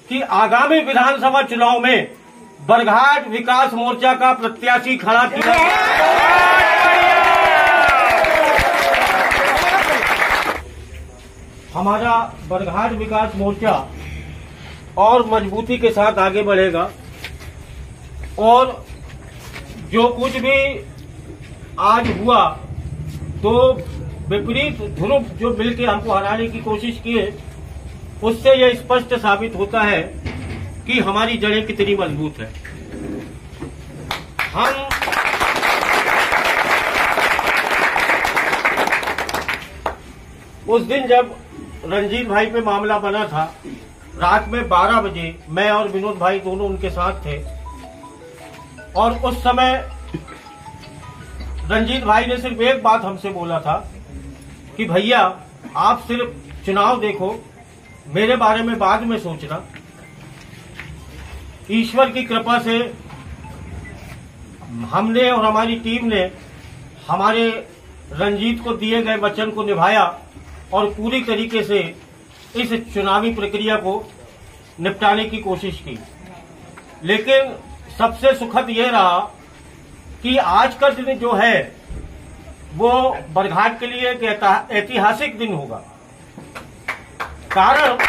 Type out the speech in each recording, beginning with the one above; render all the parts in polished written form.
कि आगामी विधानसभा चुनाव में बरघाट विकास मोर्चा का प्रत्याशी खड़ा किया। हमारा बरघाट विकास मोर्चा और मजबूती के साथ आगे बढ़ेगा और जो कुछ भी आज हुआ तो विपरीत ध्रुव जो मिलकर हमको हराने की कोशिश किए, उससे यह स्पष्ट साबित होता है कि हमारी जड़ें कितनी मजबूत है। हम उस दिन जब रंजीत भाई पे मामला बना था, रात में 12 बजे मैं और विनोद भाई दोनों उनके साथ थे और उस समय रंजीत भाई ने सिर्फ एक बात हमसे बोला था कि भैया आप सिर्फ चुनाव देखो, मेरे बारे में बाद में सोचना। ईश्वर की कृपा से हमने और हमारी टीम ने हमारे रंजीत को दिए गए वचन को निभाया और पूरी तरीके से इस चुनावी प्रक्रिया को निपटाने की कोशिश की। लेकिन सबसे सुखद यह रहा कि आज का दिन जो है वो बरघाट के लिए एक ऐतिहासिक दिन होगा। कारण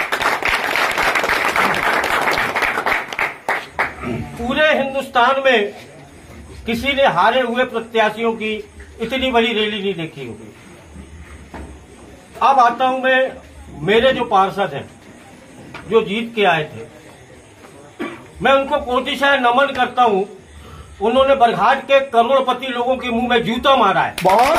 पूरे हिंदुस्तान में किसी ने हारे हुए प्रत्याशियों की इतनी बड़ी रैली नहीं देखी होगी। अब आता हूं मैं, मेरे जो पार्षद हैं जो जीत के आए थे, मैं उनको कोटिशः नमन करता हूं। उन्होंने बरघाट के करोड़पति लोगों के मुंह में जूता मारा है। बहुत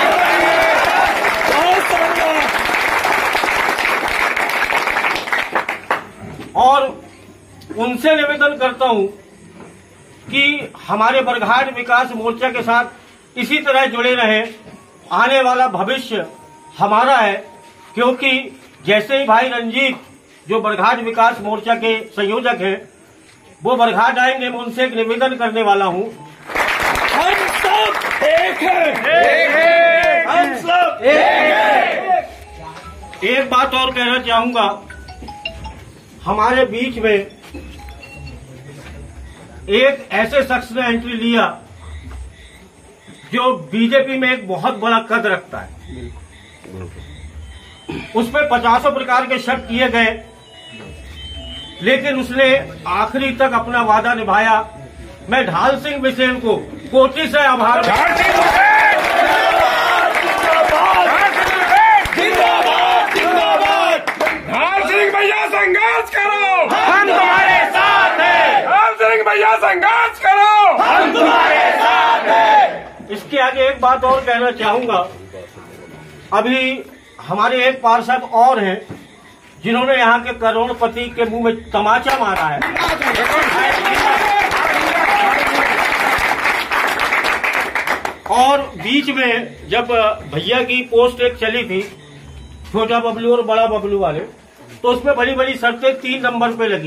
और उनसे निवेदन करता हूं कि हमारे बरघाट विकास मोर्चा के साथ इसी तरह जुड़े रहें। आने वाला भविष्य हमारा है, क्योंकि जैसे ही भाई रंजीत जो बरघाट विकास मोर्चा के संयोजक हैं वो बरघाट आएंगे, मैं उनसे एक निवेदन करने वाला हूं। हम सब एक हैं, हम सब एक हैं। एक बात और कहना चाहूंगा, हमारे बीच में एक ऐसे शख्स ने एंट्री लिया जो बीजेपी में एक बहुत बड़ा कद रखता है। उस पर 50 प्रकार के शक किए गए, लेकिन उसने आखिरी तक अपना वादा निभाया। मैं ढाल सिंह बिसेन को कोटि से आभार। जिंदाबाद जिंदाबाद। ढाल सिंह भैया संघर्ष करो, हम तुम्हारे साथ हैं। ढाल सिंह भैया संघर्ष करो, हम तुम्हारे साथ हैं। इसके आगे एक बात और कहना चाहूंगा। अभी हमारे एक पार्षद और हैं जिन्होंने यहाँ के करोड़पति के मुंह में तमाचा मारा है। और बीच में जब भैया की पोस्ट एक चली थी, छोटा बबलू और बड़ा बबलू वाले, तो उसमें बड़ी बड़ी शर्तें 3 नंबर पे लगी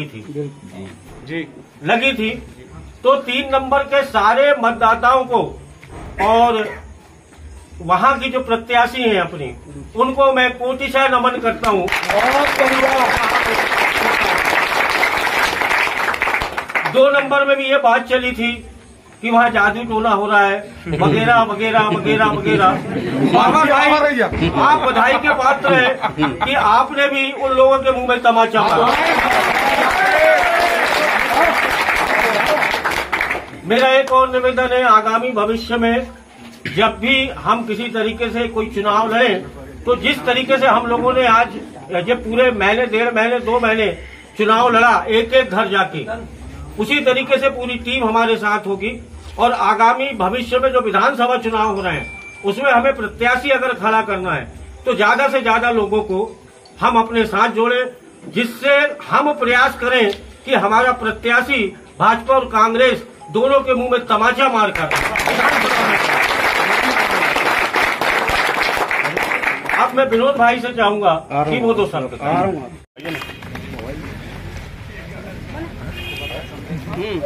थी। तो 3 नंबर के सारे मतदाताओं को और वहां की जो प्रत्याशी हैं अपनी, उनको मैं कोटिशः नमन करता हूं। 2 नंबर में भी ये बात चली थी कि वहाँ जादू टोना हो रहा है, वगैरह वगैरह वगैरह वगैरह। बाबा भाई, आप बधाई के पात्र हैं कि आपने भी उन लोगों के मुंह में तमाचा मारा। मेरा एक और निवेदन है, आगामी भविष्य में जब भी हम किसी तरीके से कोई चुनाव लड़ें, तो जिस तरीके से हम लोगों ने आज ये पूरे महीने, 1.5 महीने, 2 महीने चुनाव लड़ा एक एक घर जाके, उसी तरीके से पूरी टीम हमारे साथ होगी। और आगामी भविष्य में जो विधानसभा चुनाव हो रहे हैं उसमें हमें प्रत्याशी अगर खड़ा करना है तो ज्यादा से ज्यादा लोगों को हम अपने साथ जोड़ें, जिससे हम प्रयास करें कि हमारा प्रत्याशी भाजपा और कांग्रेस दोनों के मुंह में तमाचा मारकर। अब मैं विनोद भाई से चाहूंगा कि वो 2 शब्द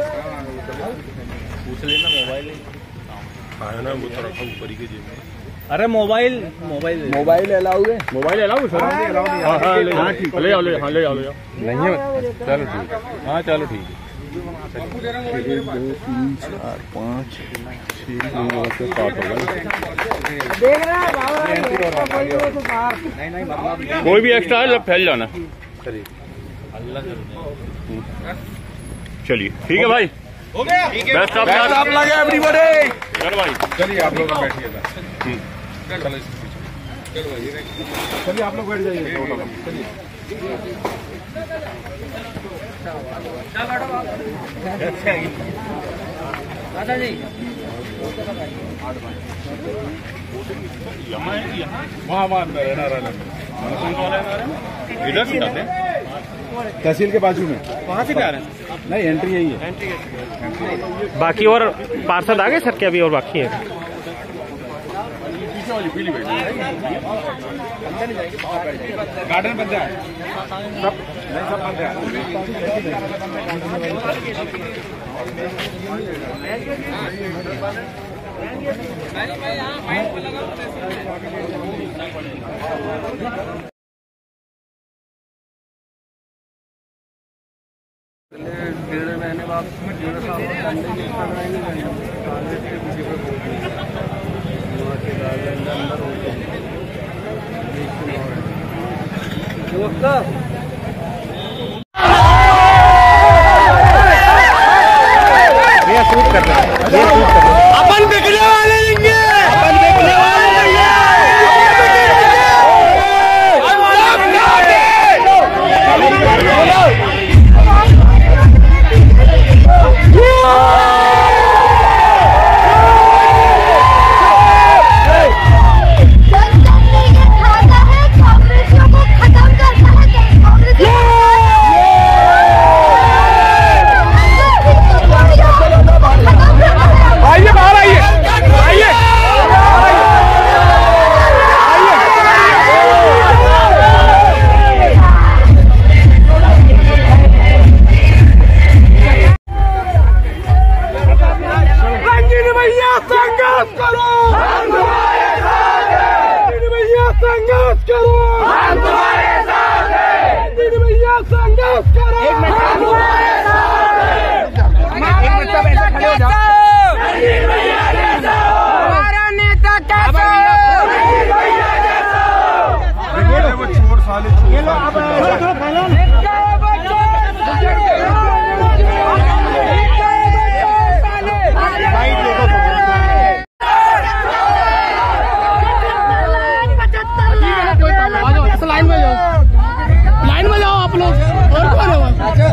पूछ लेना। मोबाइल आया ना, वो तो रखा ऊपर ही के जेब में। अरे मोबाइल अलाउ है? Mobile allow sir? हाँ, ले आओ ले आओ नहीं है? चलो ठीक है। हाँ चलो ठीक है। 1 2 3 4 5 6 7 हो गए। कोई भी एक्स्ट्रा है जब फैल जाना। चलिए ठीक है भाई, हो गया। Best of luck everybody. चलो भाई चलिए आप लोग बैठिए। चलिए आप लोग बैठ जाइए। चलिए दादा जी वहाँ इधर से तहसील के बाजू में। वहाँ से क्या रहे हैं? नहीं एंट्री यही है। बाकी और पार्षद आ गए सर क्या? अभी और बाकी है? गार्डन बन रहा है, सब बन रहा है। डेढ़ महीने बाद 1.5 साल अपन बिकने वाले लेंगे, अपन बिकने वाले लेंगे। हमारा नेता कैसा? वो चोर साले लाइन में जाओ आप लोग। और कौन है?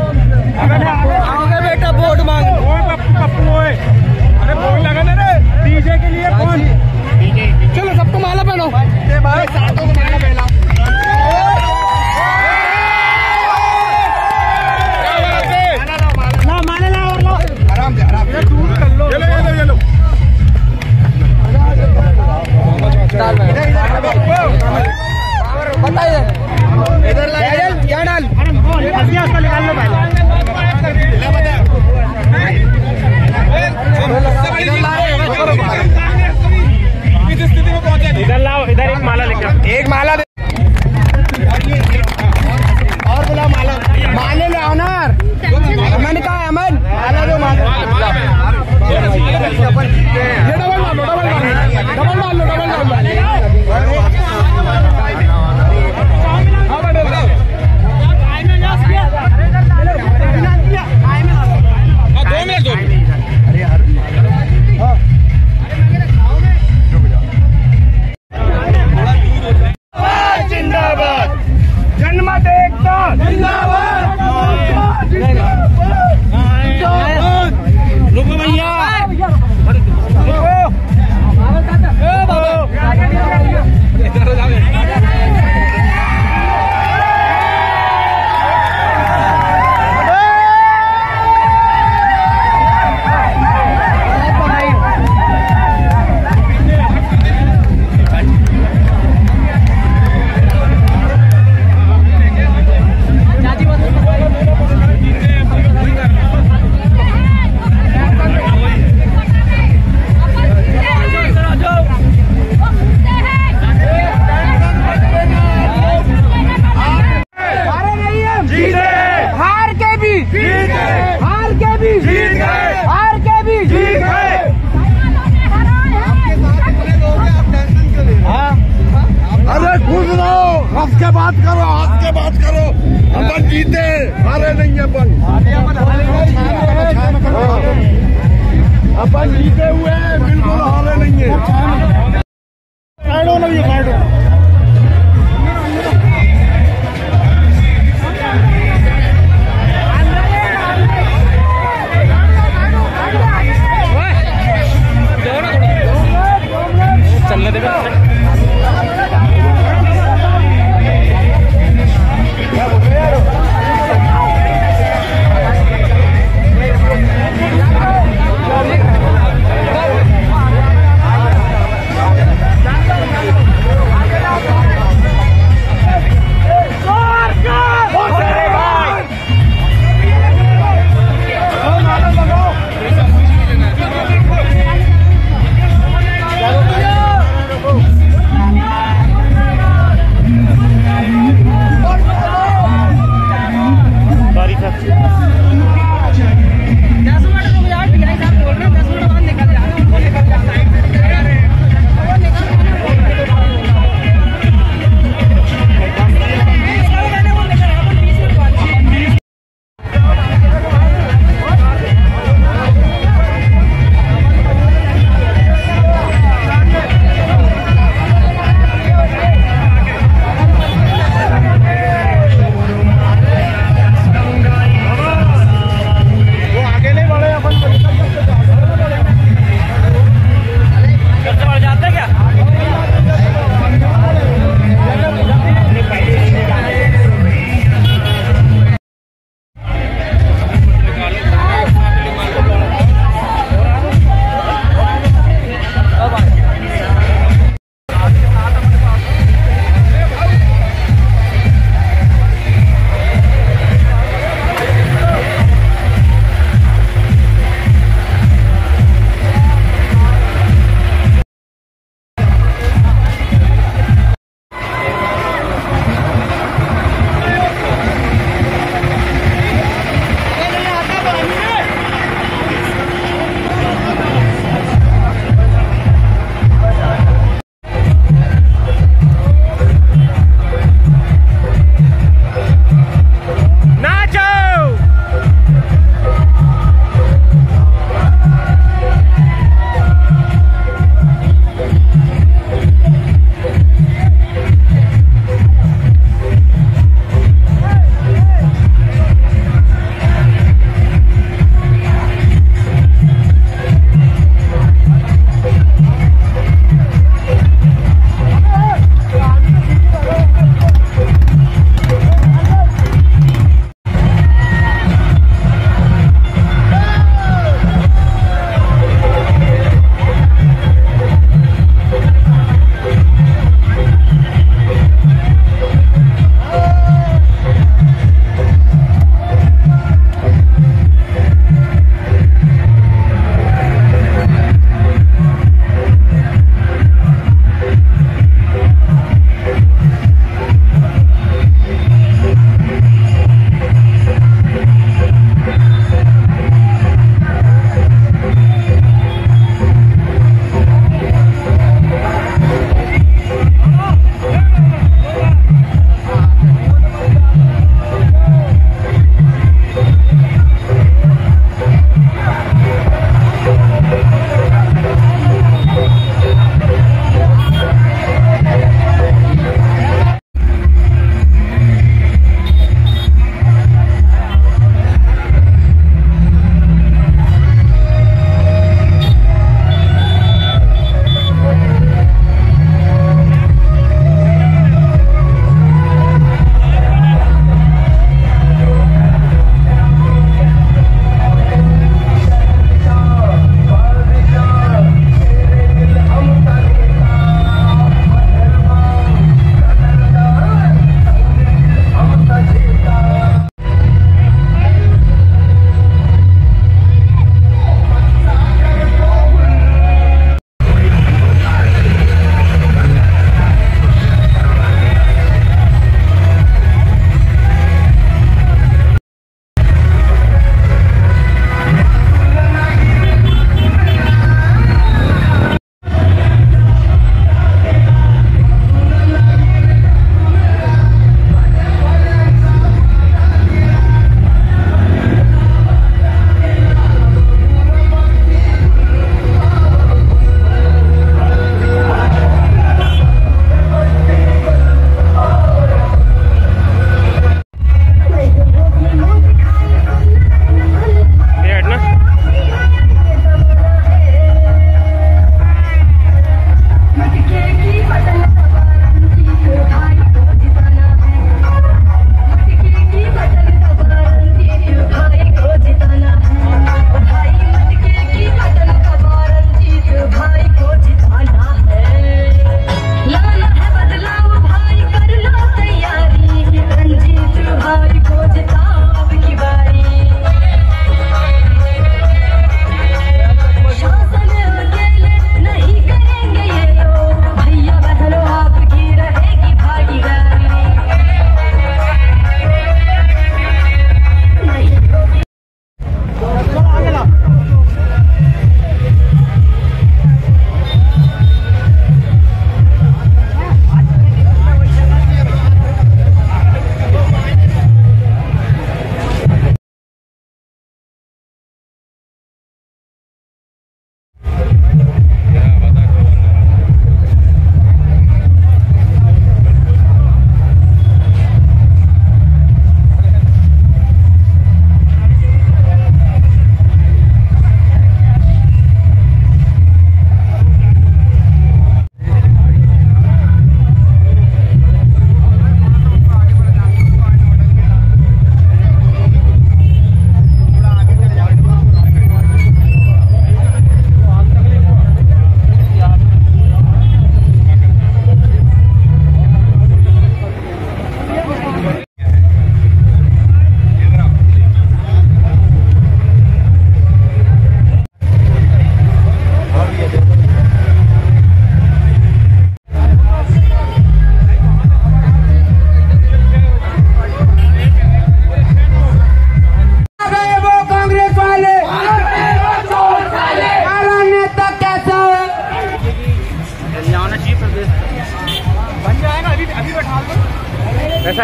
आओगे बेटा वोट मांग। पप्पू है। अरे वोट लगाना रे डीजे के लिए। कौन? चलो सबको माला पहनो। सातों को माला पहनाओ। माला लाओ और लो। आराम से दूर कर लो। ये लो बताइए इधर क्या डाल? निकाल लो पहले। इधर लाओ, इधर एक माला लेकर। एक माला दे और बोला माला। माले ले ऑनर। अमन का है अमन। माला दो माला। ये डबल मार लो, डबल मार लो। रुको भैया, भी जीत गए, हार के भी जीत गए। अरे खुश रहो, हंस के बात करो, हंस के बात करो। अपन जीते, हारे नहीं अपन। अपन जीते हुए बिल्कुल हारे नहीं है। चलने देगा।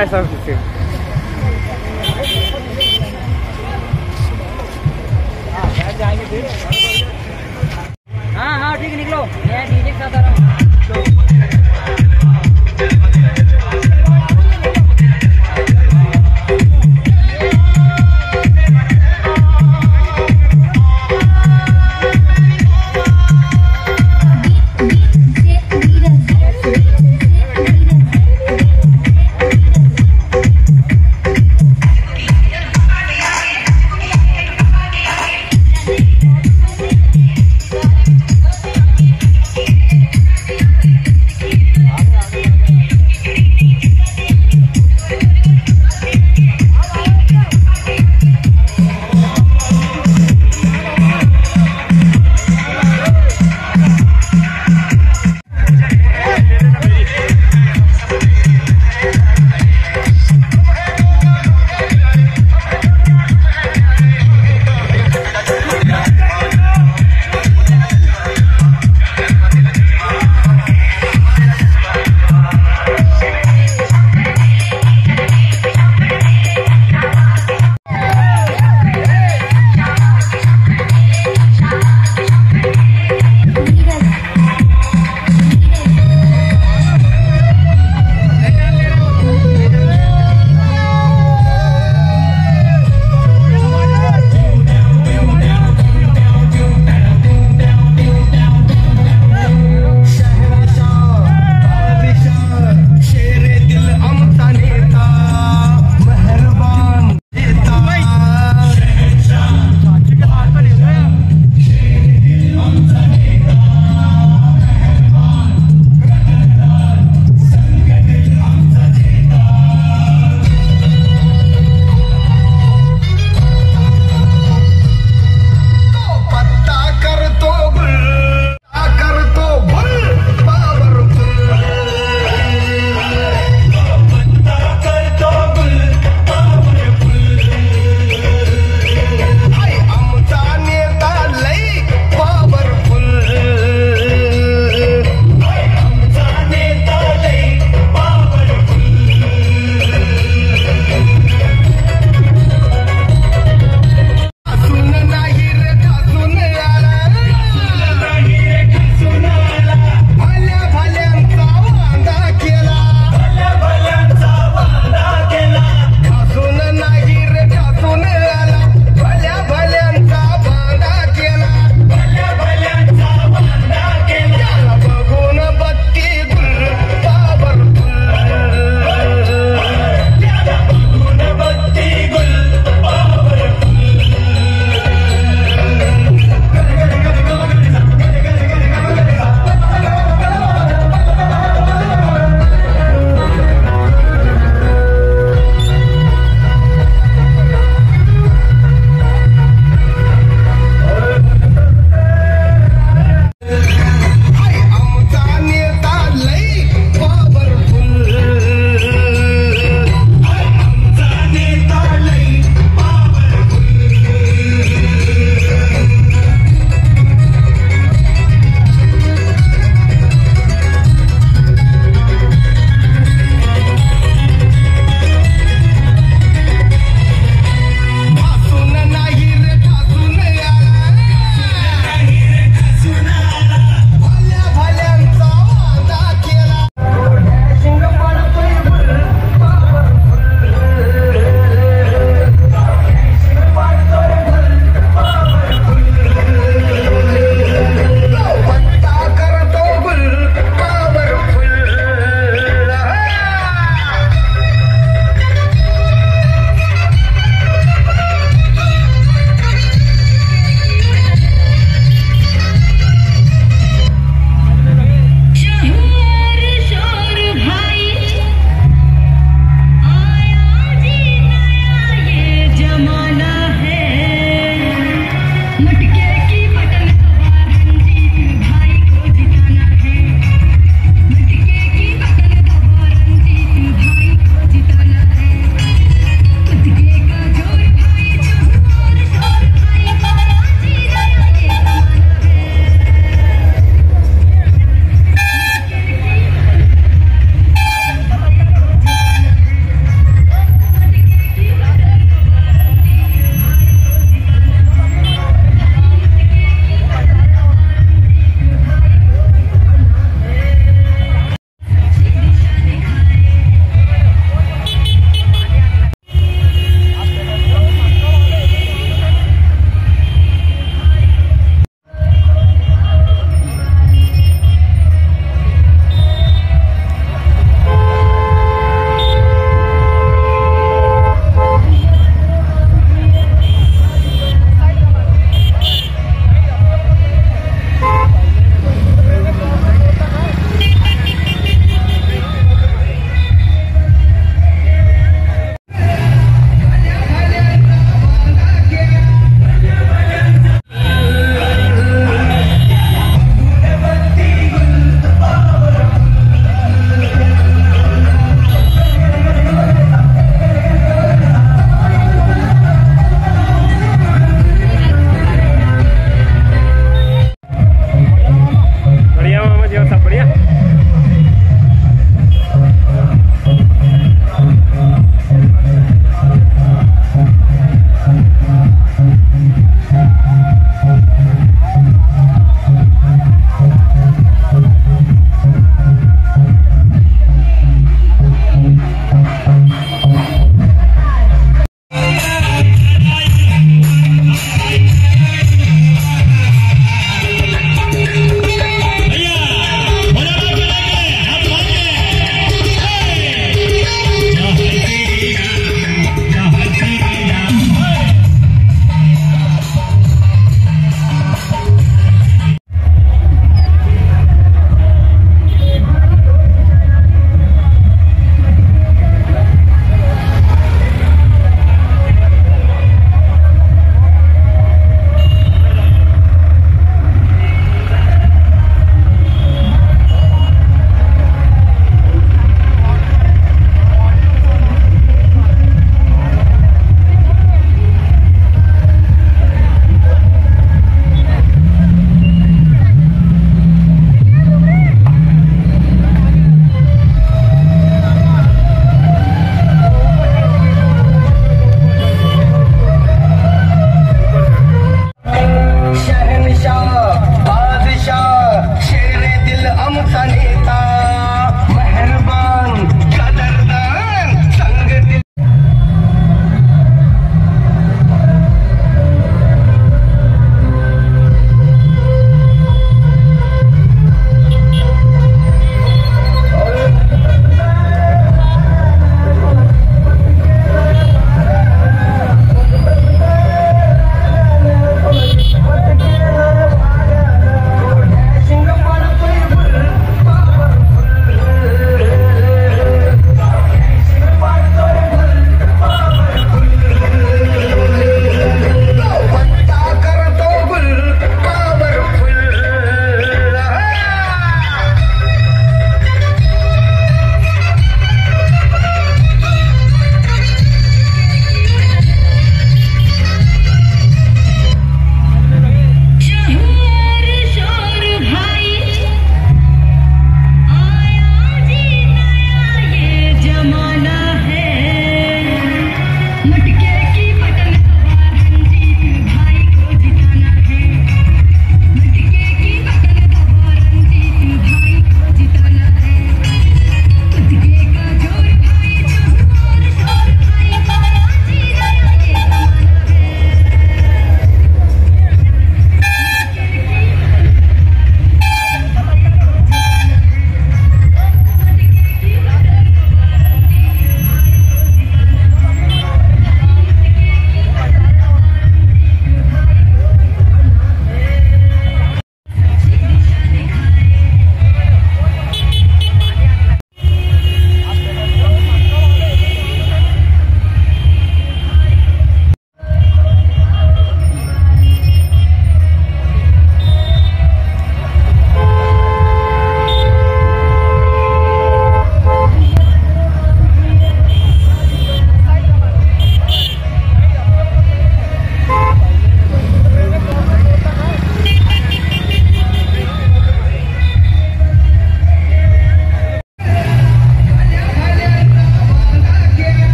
है सब कुछ। हाँ हाँ ठीक है, निकलो, मैं डीजे के साथ आ रहा हूँ।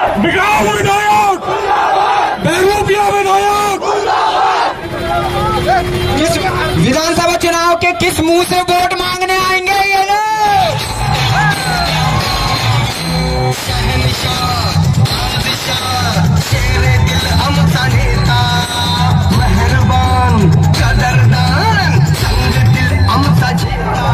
बिगाओ विधायक, बहरूपिया विधायक। विधानसभा चुनाव के किस मुंह से वोट मांगने आएंगे ये लोग? मेहरबान कदरदान संग दिल अमसा जीता।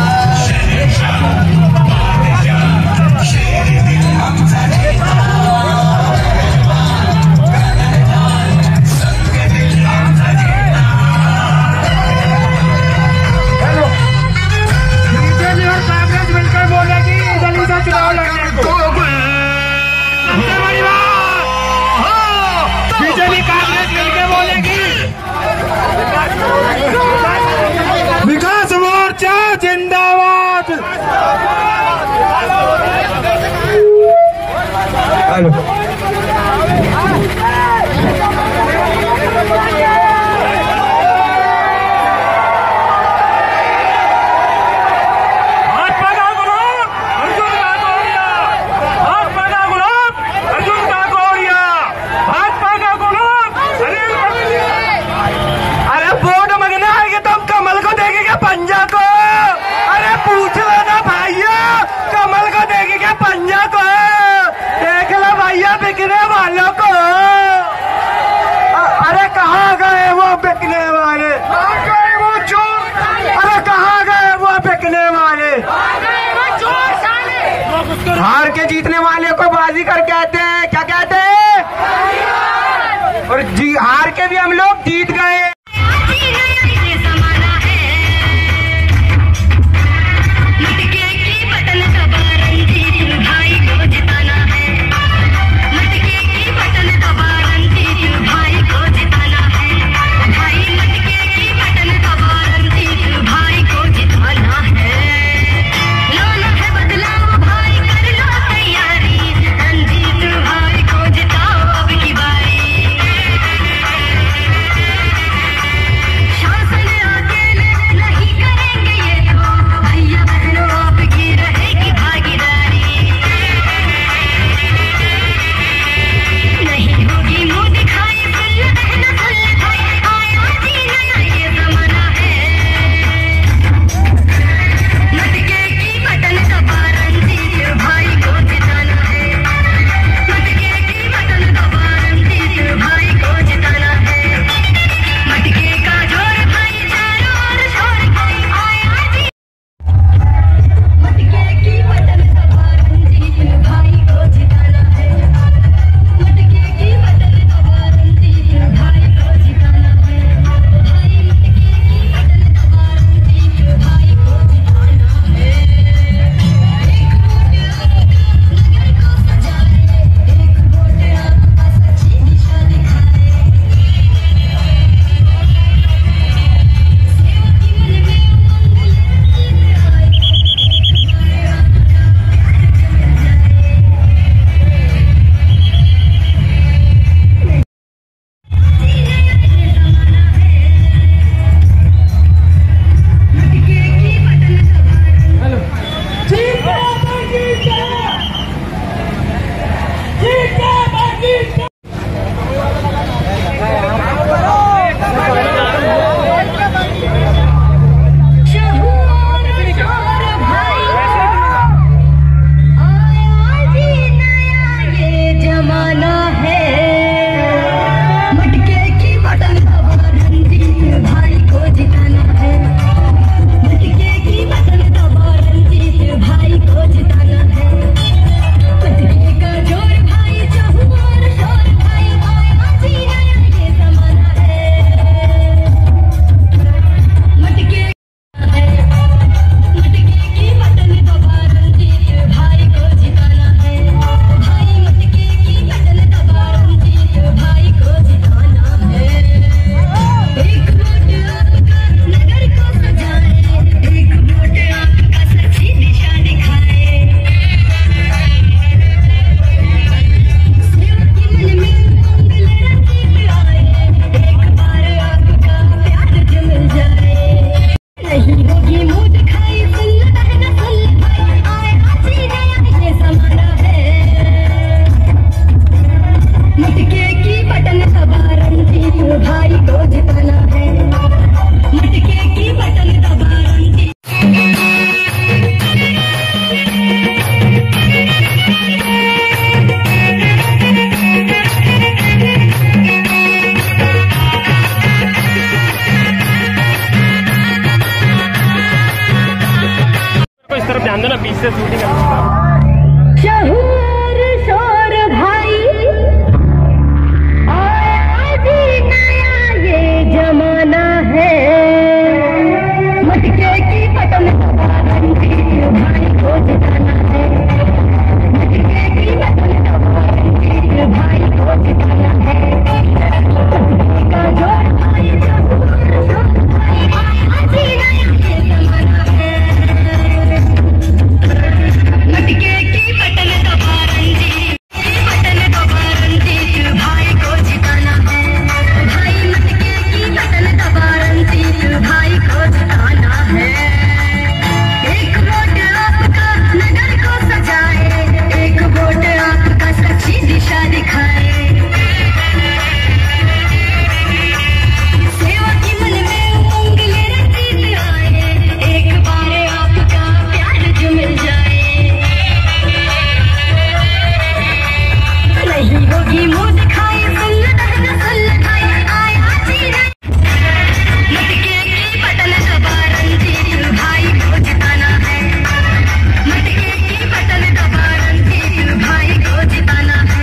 विकास मोर्चा जिंदाबाद। पंजा को अरे पूछ लो ना भैया, कमल को देखेगा पंजा को, देख लो भैया बिकने वालों को। अरे कहाँ गए वो बिकने वाले, कहाँ गए वो चोर, अरे कहाँ गए वो बिकने वाले, हार के जीतने वाले को बाजीगर कहते हैं। क्या कहते हैं? और जी हार के भी हम लोग जीत गए। ध्यान दो ना, बीच से शूटिंग करना। शहूर शोर भाई आज नया ये जमाना है, मटके की पतंग भाई को जिताना है, मटके की पतंग भाई को जिताना है, का जोर भाई आज नया ये जमाना है, मटके की पतंग दबारंदी भाई को जिताना है, भाई मटके की पतंग दबारंदी भाई को जिताना है, एक वोट आपका नगर को सजाए, एक वोट आपका सच्ची दिशा दिखाए, सेवा की मन में उमंग ले रंजीत आए, एक बार आपका प्यार जो मिल जाए, नहीं होगी मुंह दिखाई सुल्लताई आया जीने, मटके की पतंग दबारंदी भाई को जिताना है, मटके की पतंग दबारंदी भाई को जिताना है।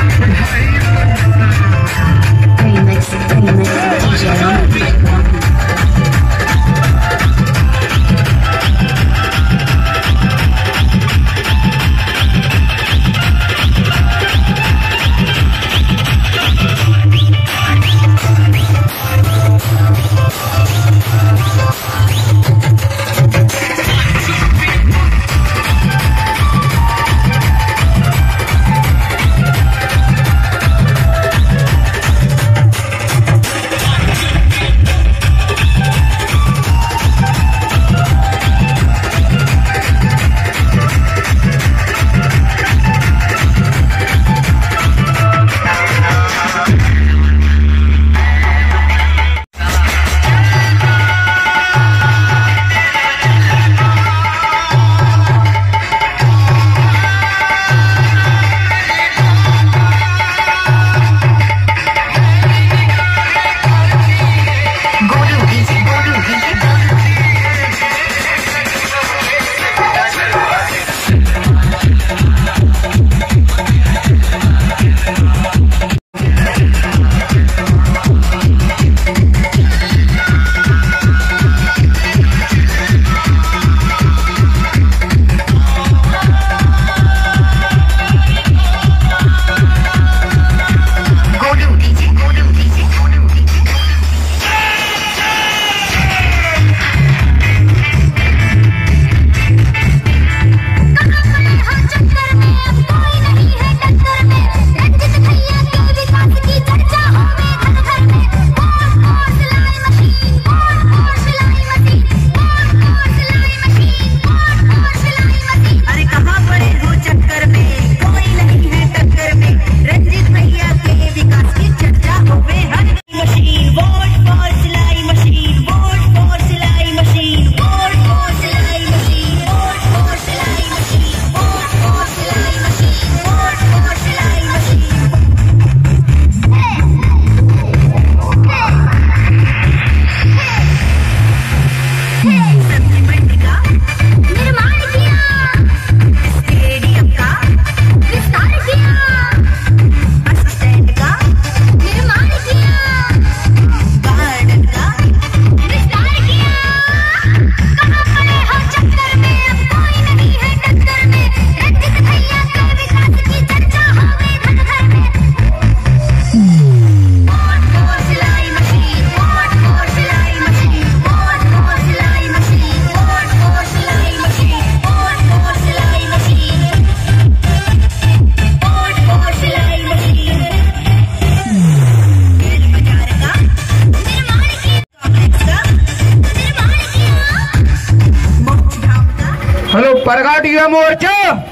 बरघाट युवा मोर्चा,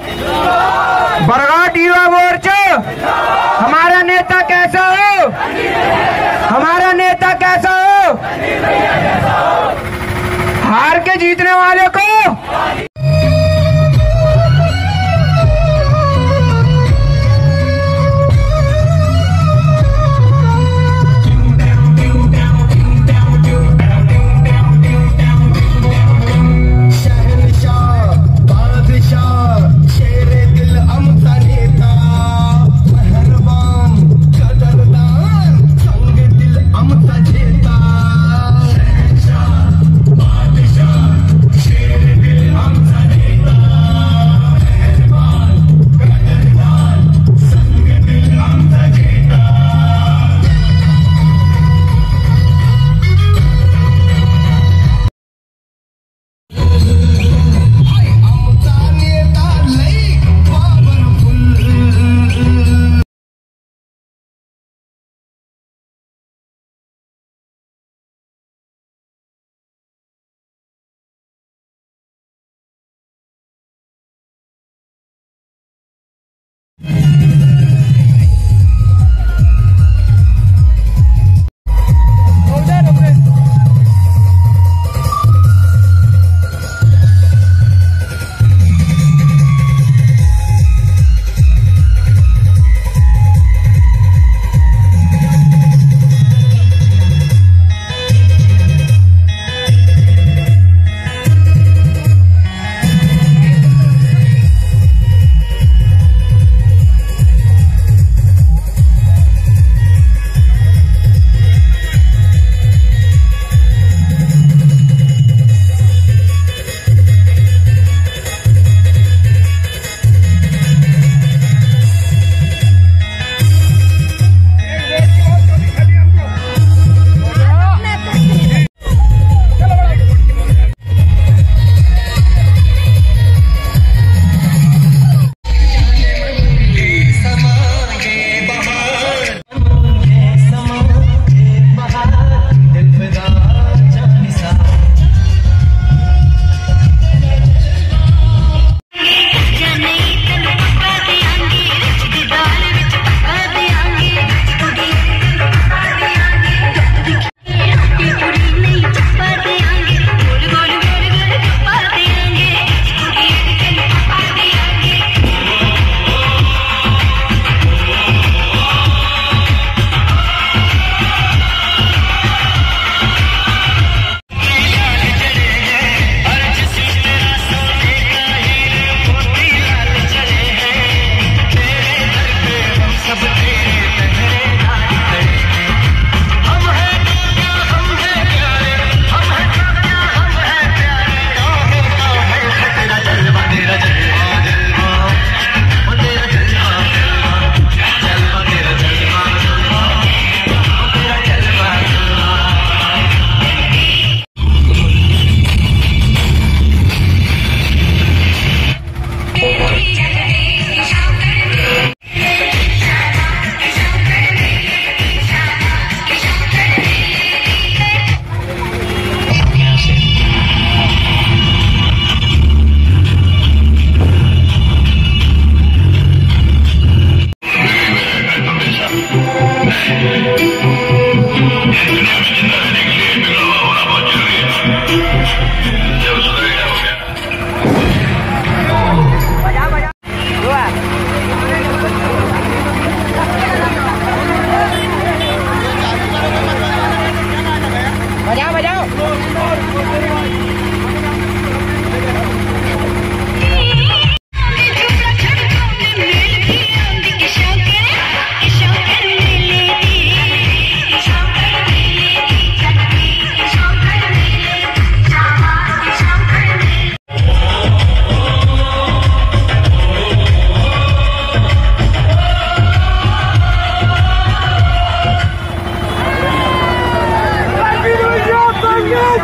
बरघाट युवा मोर्चा, हमारा नेता कैसा हो, हमारा नेता कैसा हो, हार के जीतने वाले को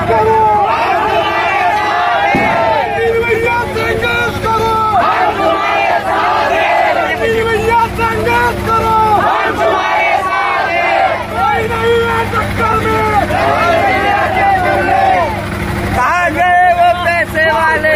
करो, भैया संघर्ष करो, भैया संघर्ष करो, कोई नहीं है टक्कर में। कहाँ गए वो पैसे वाले?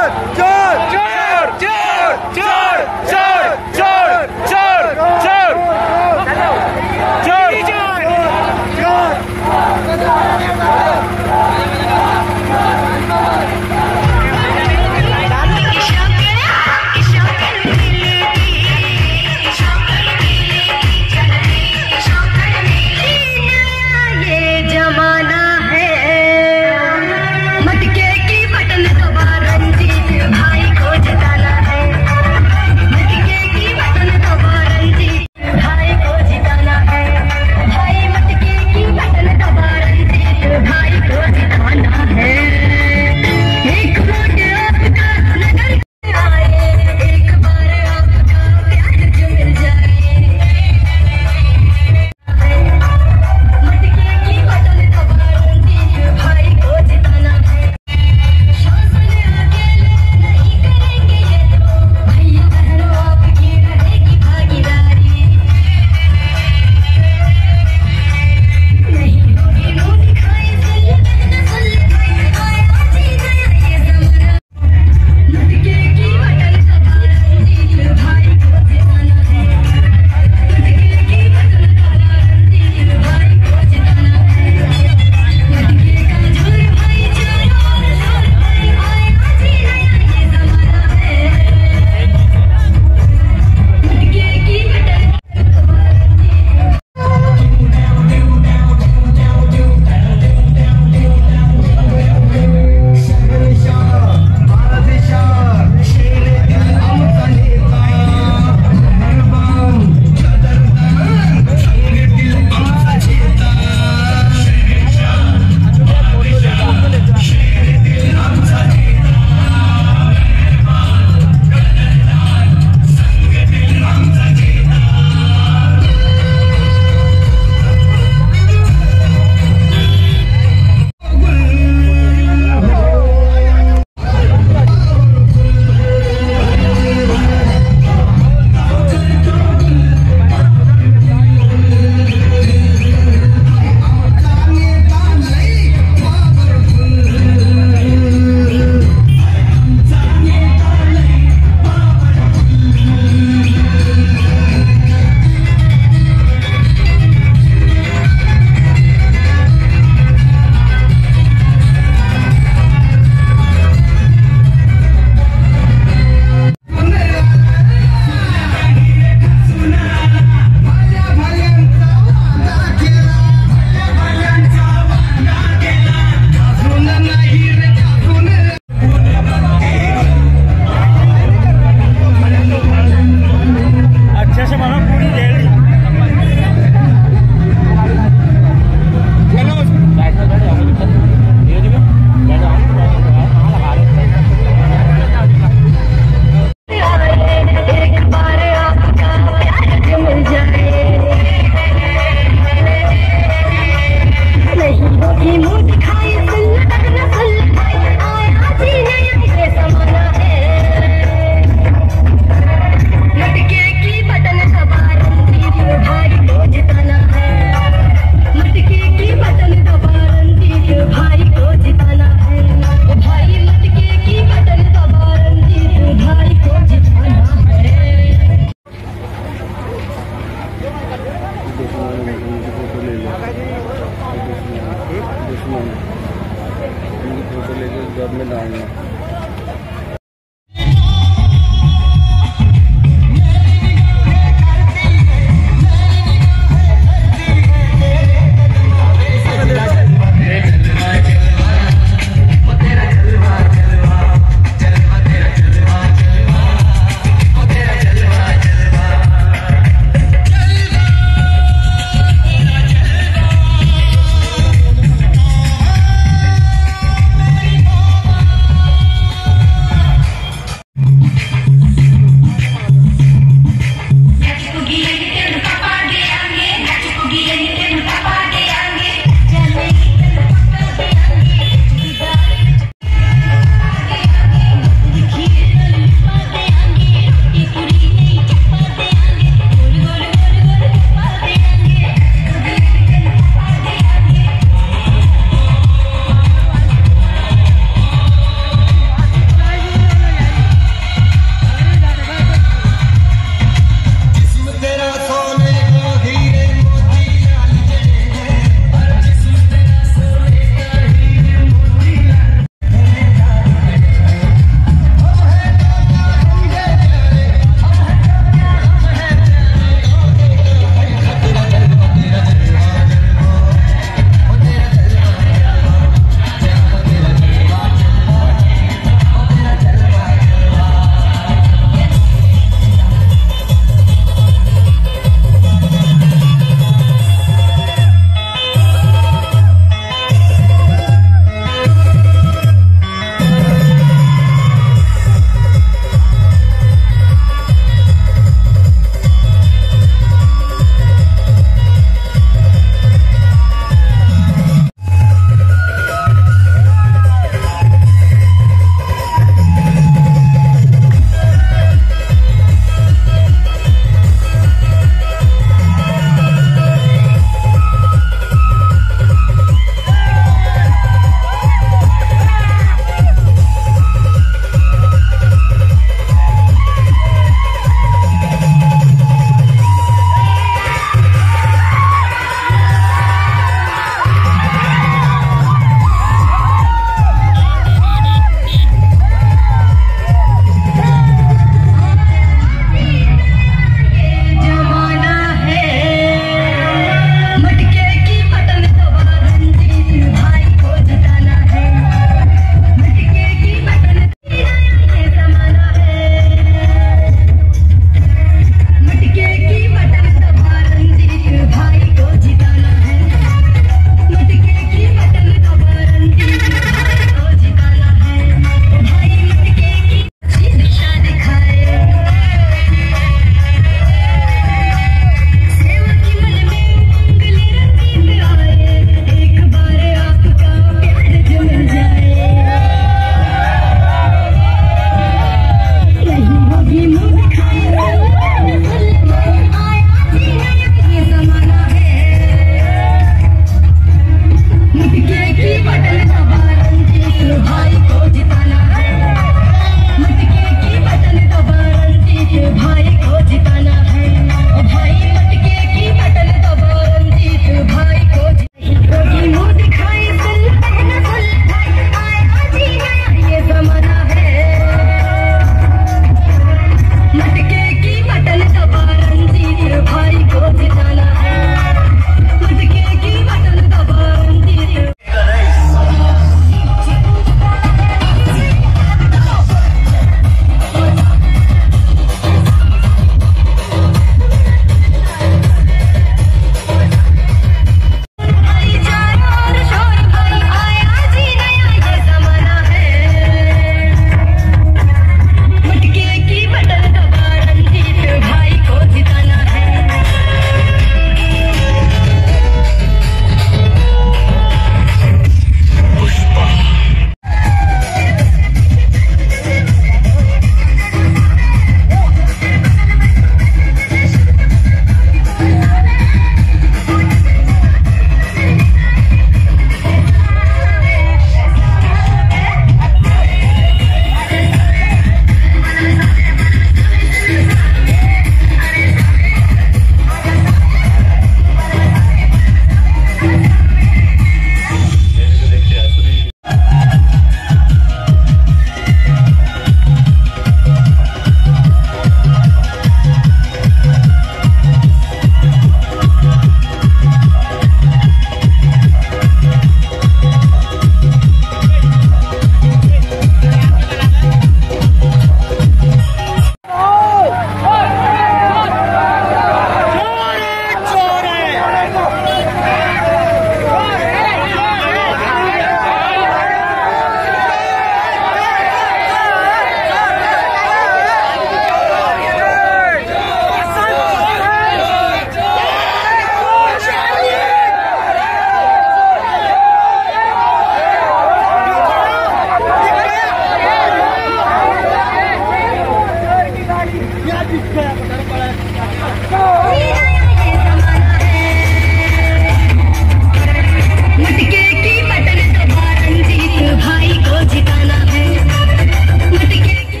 मटके की बटन दबा रंजीत भाई को जिताना है। मटके की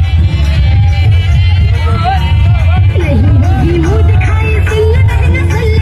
नहीं होगी मुँह दिखाई, सुन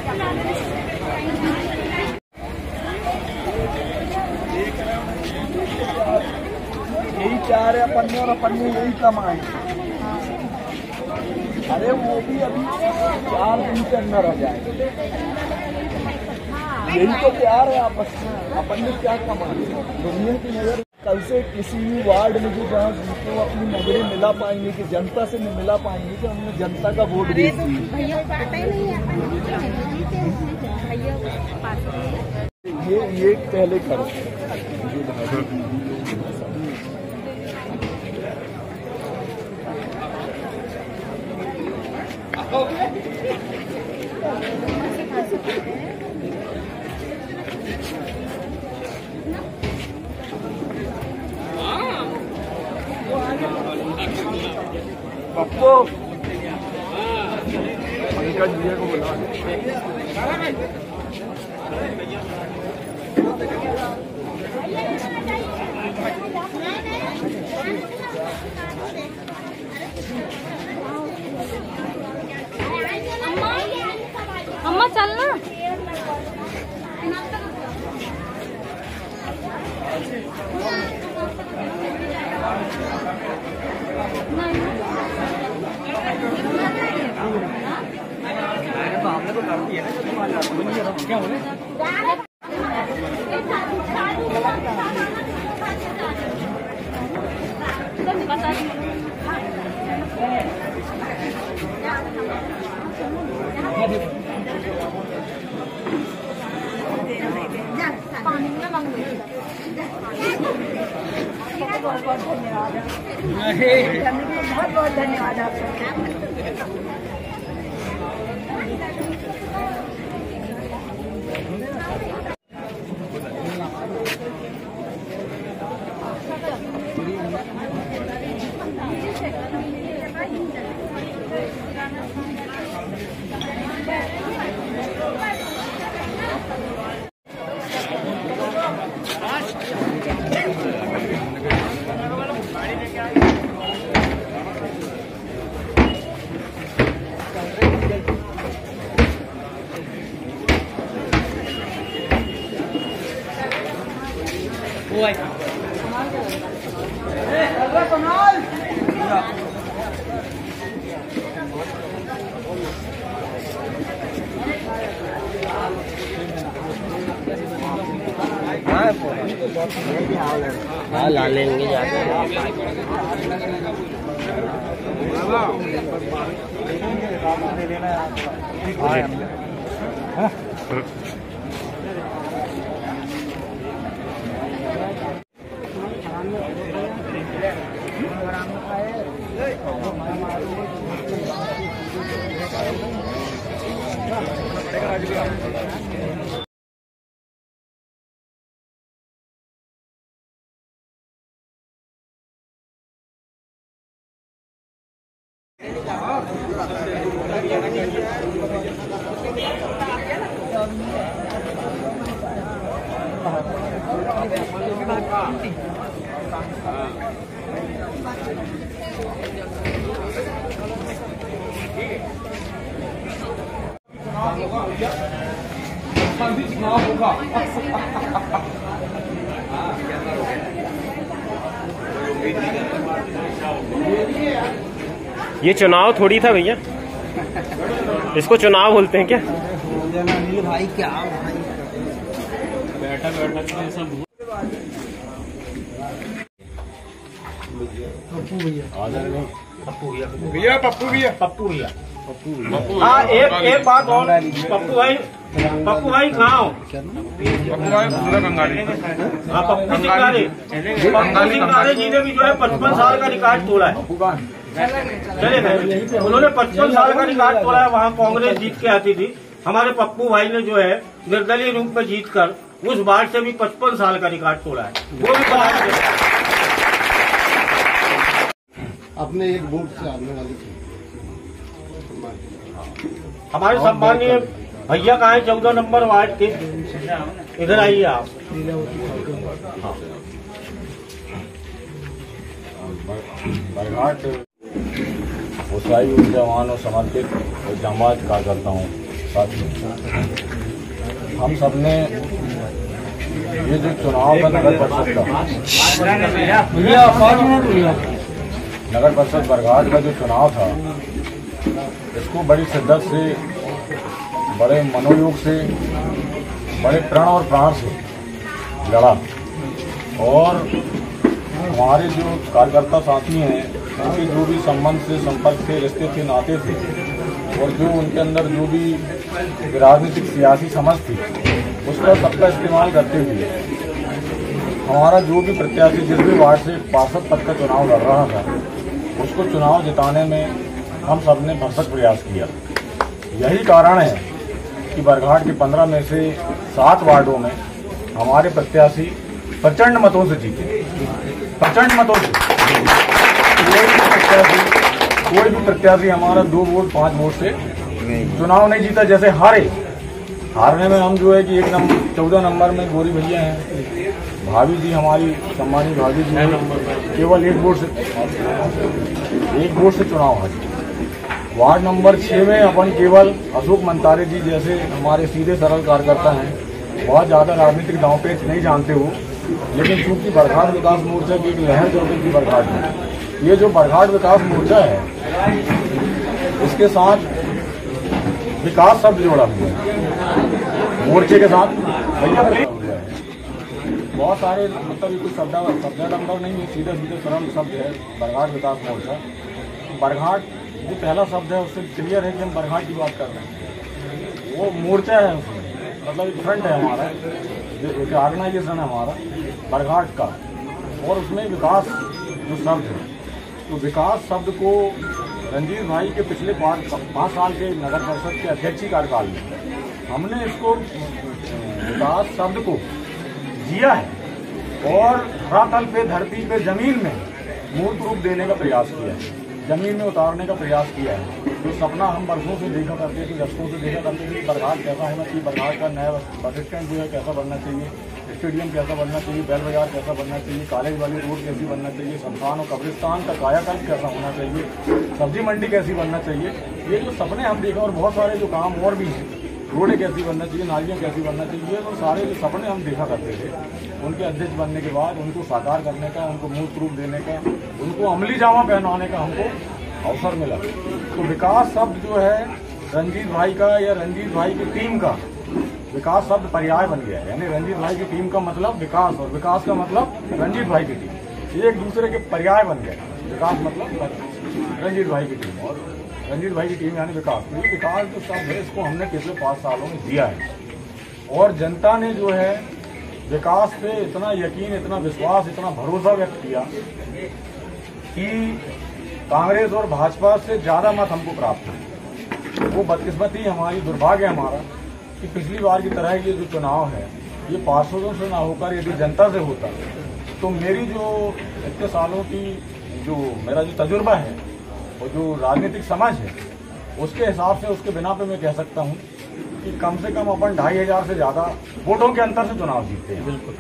यही चाह रहे अपन ने और अपन ने यही कमाए। अरे वो भी अभी 4 दिन के अंदर आ जाए। यही तो प्यार है आपस में। अपन ने क्या कमाया दुनिया की नजर। कल से किसी भी वार्ड में जो जहाँ जिनको अपनी नजरें मिला पाएंगे कि जनता से नहीं मिला पाएंगे कि हमने जनता का वोट दे ये पहले करो। पप्पू पंकज भैया को बुला। अम्मा चलना। क्या बोले? बहुत बहुत धन्यवाद आपका। हाँ ला लेंगे जाके। ये चुनाव थोड़ी था भैया, इसको चुनाव बोलते हैं क्या? भाई क्या बैठक सब पप्पू भैया। हाँ, एक बात और पप्पू भाई कहाँ हो? हाँ, पप्पू सिंगारे जी ने भी जो है 55 साल का रिकॉर्ड तोड़ा है। चले गए, उन्होंने 55 साल का रिकॉर्ड तोड़ा है। वहाँ कांग्रेस जीत के आती थी, हमारे पप्पू भाई ने जो है निर्दलीय रूप में जीतकर उस वार्ड से भी 55 साल का रिकॉर्ड तोड़ा है। वो भी बता अपने एक वोट से आने वाली थी। हमारे सम्मानीय भैया कहाँ है 14 नंबर वार्ड के, इधर आइए आप। उत्साही जवान और समर्पित और जांबाज कार्यकर्ता हूँ। साथियों, हम सबने ये जो चुनाव का नगर परिषद बरघाट का जो चुनाव था, इसको बड़ी शिद्दत से, बड़े मनोयोग से, बड़े प्रण और प्राण से लड़ा। और हमारे जो कार्यकर्ता साथी हैं, उनके जो भी संबंध से, संपर्क थे, रिश्ते थे, नाते थे, और जो उनके अंदर जो भी राजनीतिक सियासी समझ थी, उसका सबका इस्तेमाल करते हुए हमारा जो भी प्रत्याशी जिस भी वार्ड से पार्षद पद का चुनाव लड़ रहा था, उसको चुनाव जिताने में हम सब ने भरसक प्रयास किया। यही कारण है कि बरघाट के 15 में से 7 वार्डों में हमारे प्रत्याशी प्रचंड मतों से जीते, प्रचंड मतों से। कोई भी प्रत्याशी हमारा 2 वोट 5 वोट से चुनाव नहीं जीता। जैसे हारने में हम जो है कि 14 नंबर में गोरी भैया हैं, भाभी जी हमारी सम्मानित भाभी जी केवल 1 वोट से चुनाव हारे। वार्ड नंबर 6 में अपन केवल अशोक मंतारे जी जैसे हमारे सीधे सरल कार्यकर्ता हैं, बहुत ज़्यादा राजनीतिक दांव पेच नहीं जानते हो, लेकिन चूंकि बरघाट विकास मोर्चा की एक लहर चल रही थी बरघाट में, ये जो बरघाट विकास मोर्चा है, इसके साथ विकास शब्द जोड़ा हुआ है मोर्चे के साथ। भैया बहुत सारे मतलब कुछ शब्द नंबर नहीं है, सीधे सीधे सरल शब्द है बरघाट विकास मोर्चा। बरघाट जो पहला शब्द है उससे क्लियर है कि हम बरघाट की बात कर रहे हैं। वो मोर्चा है, उसमें मतलब एक फ्रंट है हमारा, जो ऑर्गेनाइजेशन है हमारा बरघाट का, और उसमें विकास जो शब्द है, तो विकास शब्द को रंजीत भाई के पिछले 5 साल के नगर परिषद के अध्यक्षीय कार्यकाल में हमने इसको विकास शब्द को जिया है और धरातल पे, धरती पे, जमीन में मूर्त रूप देने का प्रयास किया है, जमीन में उतारने का प्रयास किया है। जो सपना हम वर्षों से देखा करते थे, दशकों से देखा करते थे, बरघाट कैसा होना चाहिए, बरघाट का नया बस स्टैंड जो है कैसा बनना चाहिए, स्टेडियम कैसा बनना चाहिए, बैल बाजार कैसा बनना चाहिए, कॉलेज वाली रोड कैसी बनना चाहिए, शमशान और कब्रिस्तान का कायाकल्प कैसा होना चाहिए, सब्जी मंडी कैसी बनना चाहिए, ये जो सपने हम देखा, और बहुत सारे जो काम और भी हैं, रोडें कैसी बनना चाहिए, नालियाँ कैसी बनना चाहिए, और सारे जो सपने हम देखा करते थे, उनके अध्यक्ष बनने के बाद उनको साकार करने का, उनको मूर्त रूप देने का, उनको अमली जामा पहनाने का हमको अवसर मिला। तो विकास शब्द जो है रंजीत भाई का या रंजीत भाई की टीम का विकास शब्द पर्याय बन गया है, यानी रंजीत भाई की टीम का मतलब विकास और विकास का मतलब रंजीत भाई की टीम, ये एक दूसरे के पर्याय बन गए। विकास मतलब रंजीत भाई की टीम और रंजीत भाई की टीम यानी विकास। तो ये विकास जो शब्द है इसको हमने पिछले 5 सालों में दिया है, और जनता ने जो है विकास पे इतना यकीन, इतना विश्वास, इतना भरोसा व्यक्त किया कि कांग्रेस और भाजपा से ज्यादा मत हमको प्राप्त हुए। वो बदकिस्मती हमारी, दुर्भाग्य हमारा कि पिछली बार की तरह ये जो चुनाव है ये पार्षदों से ना होकर यदि जनता से होता, तो मेरी जो इतने सालों की जो मेरा जो तजुर्बा है और जो राजनीतिक समझ है, उसके हिसाब से, उसके बिना पे मैं कह सकता हूँ कि कम से कम अपन 2500 से ज्यादा वोटों के अंतर से चुनाव जीतते हैं। बिल्कुल,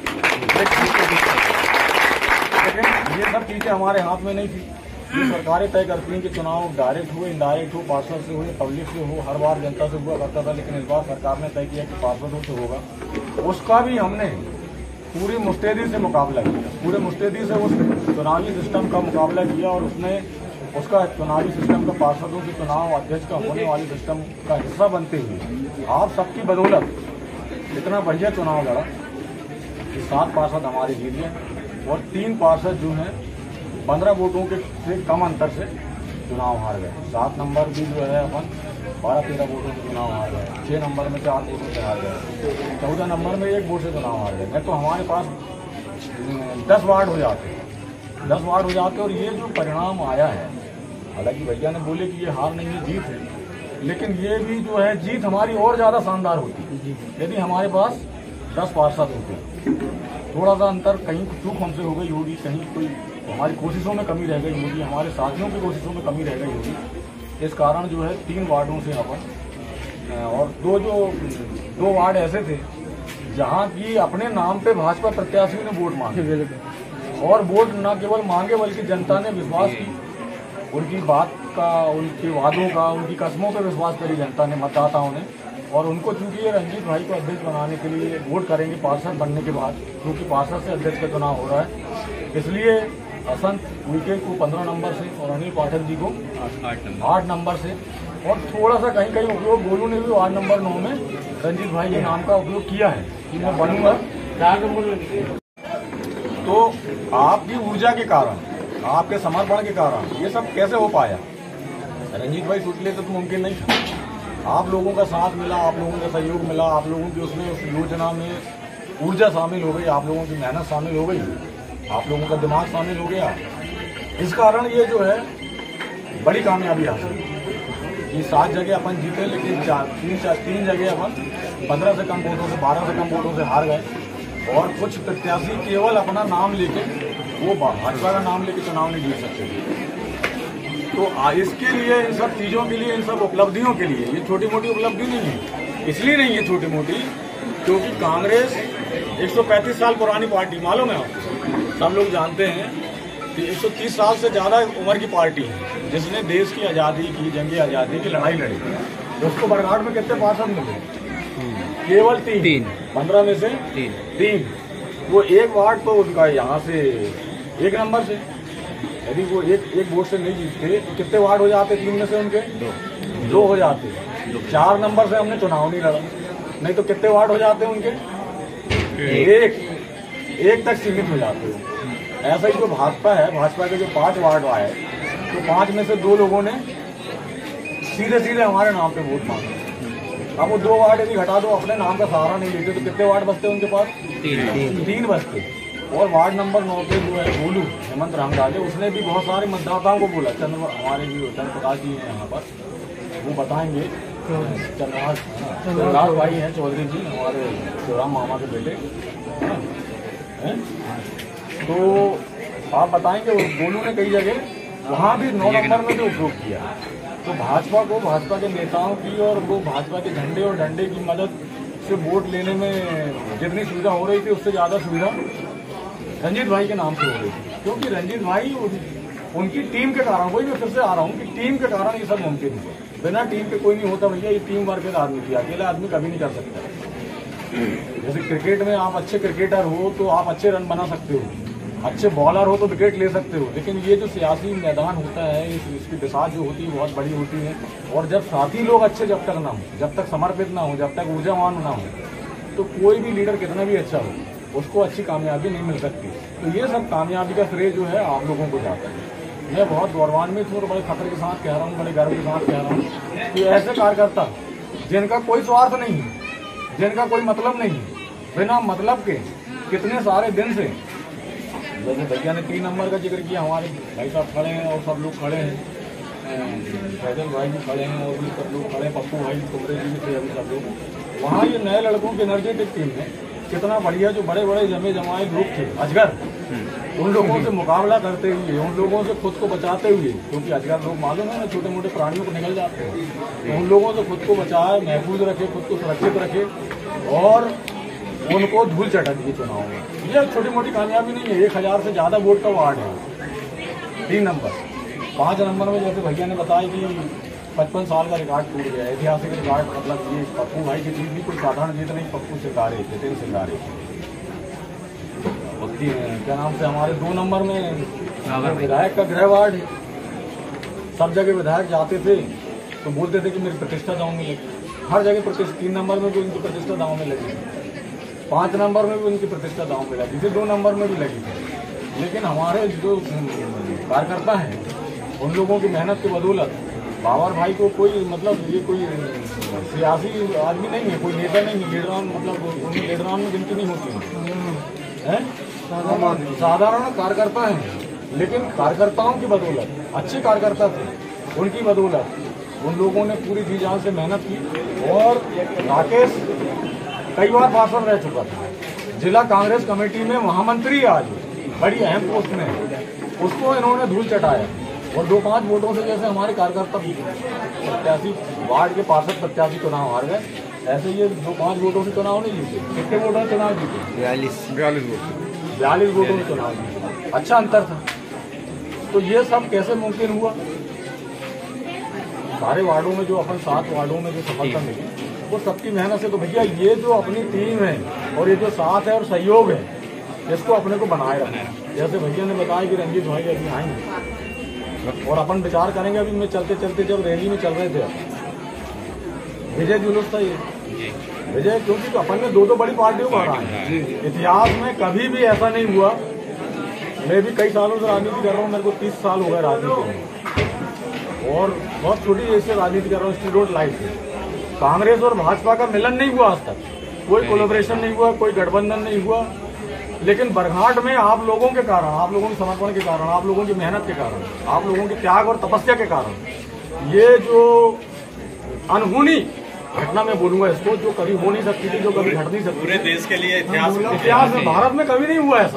लेकिन ये सब चीजें हमारे हाथ में नहीं थी। ये सरकारें तय करती हैं कि चुनाव डायरेक्ट हो, इनडायरेक्ट हो, पार्षद से हो, पब्लिक से हो, हर बार जनता से हुआ करता था, लेकिन इस बार सरकार ने तय किया कि पार्षदों से होगा। उसका भी हमने पूरी मुस्तैदी से मुकाबला किया, पूरे मुस्तैदी से उस चुनावी सिस्टम का मुकाबला किया, और उसमें उसका चुनावी सिस्टम का, पार्षदों के चुनाव अध्यक्ष का होने वाले सिस्टम का हिस्सा बनते हुए आप सबकी बदौलत इतना बढ़िया चुनाव लड़ा कि 7 पार्षद हमारे जीत गए, और 3 पार्षद जो हैं 15 वोटों के से कम अंतर से चुनाव हार गए। 7 नंबर भी जो है अपन 12-13 वोटों से चुनाव हार गए, 6 नंबर में 4 वोटों से हार गए, 14 नंबर में 1 वोट से चुनाव हार गए। नहीं तो हमारे पास 10 वार्ड हो जाते, 10 वार्ड हो जाते। और ये जो परिणाम आया है, हालांकि भैया ने बोले कि ये हार नहीं है, जीत है, लेकिन ये भी जो है जीत हमारी और ज्यादा शानदार होती यदि हमारे पास 10 पार्षद होते। थोड़ा सा अंतर, कहीं चूक हमसे हो गई होगी, कहीं कोई हमारी कोशिशों में कमी रह गई होगी, हमारे साथियों की कोशिशों में कमी रह गई होगी। इस कारण जो है 3 वार्डों से अपन, और 2 वार्ड ऐसे थे जहां की अपने नाम पे भाजपा प्रत्याशियों ने वोट मांगे, और वोट न केवल मांगे बल्कि जनता ने विश्वास की, उनकी बात का, उनके वादों का, उनकी कस्मों पर विश्वास करी जनता ने, मतदाताओं ने। और उनको चूंकि ये रंजीत भाई को अध्यक्ष बनाने के लिए वोट करेंगे पार्षद बनने के बाद, क्योंकि पार्षद से अध्यक्ष का चुनाव हो रहा है, इसलिए असंत उइके को 15 नंबर से और अनिल पाठक जी को 8 नंबर से, और थोड़ा सा कहीं कहीं उपयोग गोलू ने भी वार्ड नंबर 9 में रंजीत भाई के नाम का उपयोग किया है कि मैं बनूंगा। तो आपकी ऊर्जा के कारण, आपके समर्पण के कारण ये सब कैसे हो पाया? रंजीत भाई छूट लेते तो मुमकिन नहीं था। आप लोगों का साथ मिला, आप लोगों का सहयोग मिला, आप लोगों की उसमें उस योजना में ऊर्जा शामिल हो गई, आप लोगों की मेहनत शामिल हो गई, आप लोगों का दिमाग शामिल हो गया। इस कारण ये जो है बड़ी कामयाबी हासिल। ये 7 जगह अपन जीते, लेकिन 3 जगह अपन 15 से कम वोटों से, 12 से कम वोटों से हार गए। और कुछ प्रत्याशी केवल अपना नाम लेके, वो भाजपा का नाम लेके चुनाव नहीं जीत सकते। तो इसके लिए, इन सब चीजों के लिए, इन सब उपलब्धियों के लिए, ये छोटी मोटी उपलब्धि नहीं है। इसलिए नहीं है छोटी मोटी, क्योंकि कांग्रेस 135 साल पुरानी पार्टी, मालूम है आपको, सब लोग जानते हैं कि 130 साल से ज्यादा उम्र की पार्टी है, जिसने देश की आजादी की, जंगी आजादी की लड़ाई लड़ी। उसको बरघाट में कितने पार्षद मिले? केवल 3। 15 में से 3। वो एक वार्ड तो उनका यहाँ से 1 नंबर से, यदि वो एक वोट से नहीं जीतते तो कितने वार्ड हो जाते? 3 में से उनके 2 हो जाते। 4 नंबर से हमने चुनाव नहीं लड़ा, नहीं तो कितने वार्ड हो जाते उनके? एक तक सीमित हो जाते हो। ऐसा ही जो भाजपा है, भाजपा के जो 5 वार्ड आए, तो 5 में से 2 लोगों ने सीधे सीधे हमारे नाम पे वोट मांगा। अब वो 2 वार्ड यदि घटा दो, अपने नाम का सहारा नहीं लेते, तो कितने वार्ड बचते उनके पास? 3 बचते। और वार्ड नंबर 9 पे जो है गोलू हेमंत रामराजे, उसने भी बहुत सारे मतदाताओं को बोला। हमारे भी चंद्र प्रकाश जी हैं यहाँ पर, वो बताएंगे। चंद्रहास भाई हैं चौधरी जी, हमारे शिवराम मामा के बेटे हैं। तो आप बताएंगे, गोलू ने कई जगह वहाँ भी 9 नंबर में भी उपयोग किया। तो भाजपा को, भाजपा के नेताओं की और वो भाजपा के झंडे और डंडे की मदद से वोट लेने में जितनी सुविधा हो रही थी, उससे ज्यादा सुविधा रंजीत भाई के नाम से हो रही थी। क्योंकि रंजीत भाई उनकी टीम के कारण, वही मैं फिर से आ रहा हूँ कि टीम के कारण ये सब मुमकिन है। बिना टीम के कोई नहीं होता भैया, ये टीम वर्क का आदमी थी, अकेला आदमी कभी नहीं कर सकता। जैसे क्रिकेट में आप अच्छे क्रिकेटर हो तो आप अच्छे रन बना सकते हो, अच्छे बॉलर हो तो विकेट ले सकते हो, लेकिन ये जो सियासी मैदान होता है, इसकी दिशा जो होती है बहुत बड़ी होती है। और जब साथी लोग अच्छे जब तक ना हो, जब तक समर्पित ना हो, जब तक ऊर्जावान ना हो, तो कोई भी लीडर कितना भी अच्छा हो, उसको अच्छी कामयाबी नहीं मिल सकती। तो ये सब कामयाबी का श्रेय जो है आप लोगों को जाता है। मैं बहुत गौरवान्वित हूँ और बड़े फख्र के साथ कह रहा हूँ, बड़े गर्व के साथ कह रहा हूँ कि ऐसे कार्यकर्ता जिनका कोई स्वार्थ नहीं है, जिनका कोई मतलब नहीं है, बिना मतलब के कितने सारे दिन से, जैसे भैया ने 3 नंबर का जिक्र किया, हमारे भाई साहब खड़े हैं और सब लोग खड़े हैं, फैजल भाई भी खड़े हैं और भी सब लोग खड़े हैं, पप्पू भाई कुमरे जी भी थे, अभी सब लोग वहाँ। ये नए लड़कों की एनर्जेटिक टीम में कितना बढ़िया, जो बड़े बड़े जमे जमाए लोग थे अजगर, उन लोगों से मुकाबला करते हुए, उन लोगों से खुद को बचाते हुए, क्योंकि अजगर लोग मालूम है ना, छोटे मोटे प्राणियों को निकल जाते हैं, तो उन लोगों से खुद को बचाए, महफूज रखे, खुद को सुरक्षित रखे और उनको धूल चटा दिए चुनाव में। ये छोटी मोटी कामयाबी नहीं है। 1000 से ज्यादा वोट का वार्ड है। 3 नंबर, 5 नंबर में जैसे भैया ने बताया कि 55 साल का रिकॉर्ड टूट गया, ऐतिहासिक रिकॉर्ड। मतलब ये पप्पू भाई की जीत भी कोई साधारण जीत नहीं, पप्पू सिंगारे थे, 3 सिंगारे क्या नाम से। हमारे 2 नंबर में विधायक का गृह वार्ड है। सब जगह विधायक जाते थे तो बोलते थे कि मेरी प्रतिष्ठा दांव में लगी, हर जगह प्रतिष्ठा। 3 नंबर में भी उनकी प्रतिष्ठा दांव में लगी, 5 नंबर में भी उनकी प्रतिष्ठा दांव में लगी थी, 2 नंबर में भी लगी थी। लेकिन हमारे जो कार्यकर्ता हैं, उन लोगों की मेहनत की बदौलत बाबर भाई को कोई, मतलब ये कोई सियासी आदमी नहीं है, कोई नेता नहीं है, लीडरान, मतलब उनकी लीडरान में गिनती नहीं होती है, साधारण कार्यकर्ता हैं। लेकिन कार्यकर्ताओं की बदौलत, अच्छे कार्यकर्ता थे, उनकी बदौलत उन लोगों ने पूरी जी जान से मेहनत की। और राकेश कई बार पार्षद रह चुका था, जिला कांग्रेस कमेटी में महामंत्री, आज बड़ी अहम पोस्ट में है, उसको इन्होंने धूल चटाया। और 2-5 वोटों से जैसे हमारे कार्यकर्ता प्रत्याशी, वार्ड के पार्षद प्रत्याशी चुनाव हार गए, ऐसे ये 2-5 वोटों से चुनाव नहीं जीते। कितने वोटों से चुनाव जीते? 42 वोटों से चुनाव जीते। अच्छा अंतर था। तो ये सब कैसे मुमकिन हुआ? सारे वार्डों में जो अपन 7 वार्डों में जो सफलता मिली वो सबकी मेहनत से। तो भैया ये जो अपनी टीम है और ये जो साथ है और सहयोग है, इसको अपने को बनाए रखना है। जैसे भैया ने बताया कि रंजीत भाई अभी आएंगे और अपन विचार करेंगे। अभी मैं चलते चलते जब रैली में चल रहे थे, विजय जुलूस था ये विजय, क्योंकि अपन ने 2 बड़ी पार्टियों को हराया। इतिहास में कभी भी ऐसा नहीं हुआ। मैं भी कई सालों से राजनीति कर रहा हूँ, मेरे को 30 साल हो गए राजनीति में और बहुत छोटी एज से राजनीति कर रहा हूँ, स्टूडेंट लाइफ से। कांग्रेस और भाजपा का मिलन नहीं हुआ आज तक, कोई कोलैबोरेशन नहीं हुआ, कोई गठबंधन नहीं हुआ। लेकिन बरघाट में आप लोगों के कारण, आप लोगों के समर्पण के कारण, आप लोगों की मेहनत के कारण, आप लोगों के त्याग और तपस्या के कारण ये जो अनहोनी घटना में बोलूंगा इसको, जो कभी हो नहीं सकती थी, जो कभी घट नहीं सकती, पूरे देश के लिए इतिहास में भारत में कभी नहीं हुआ ऐसा।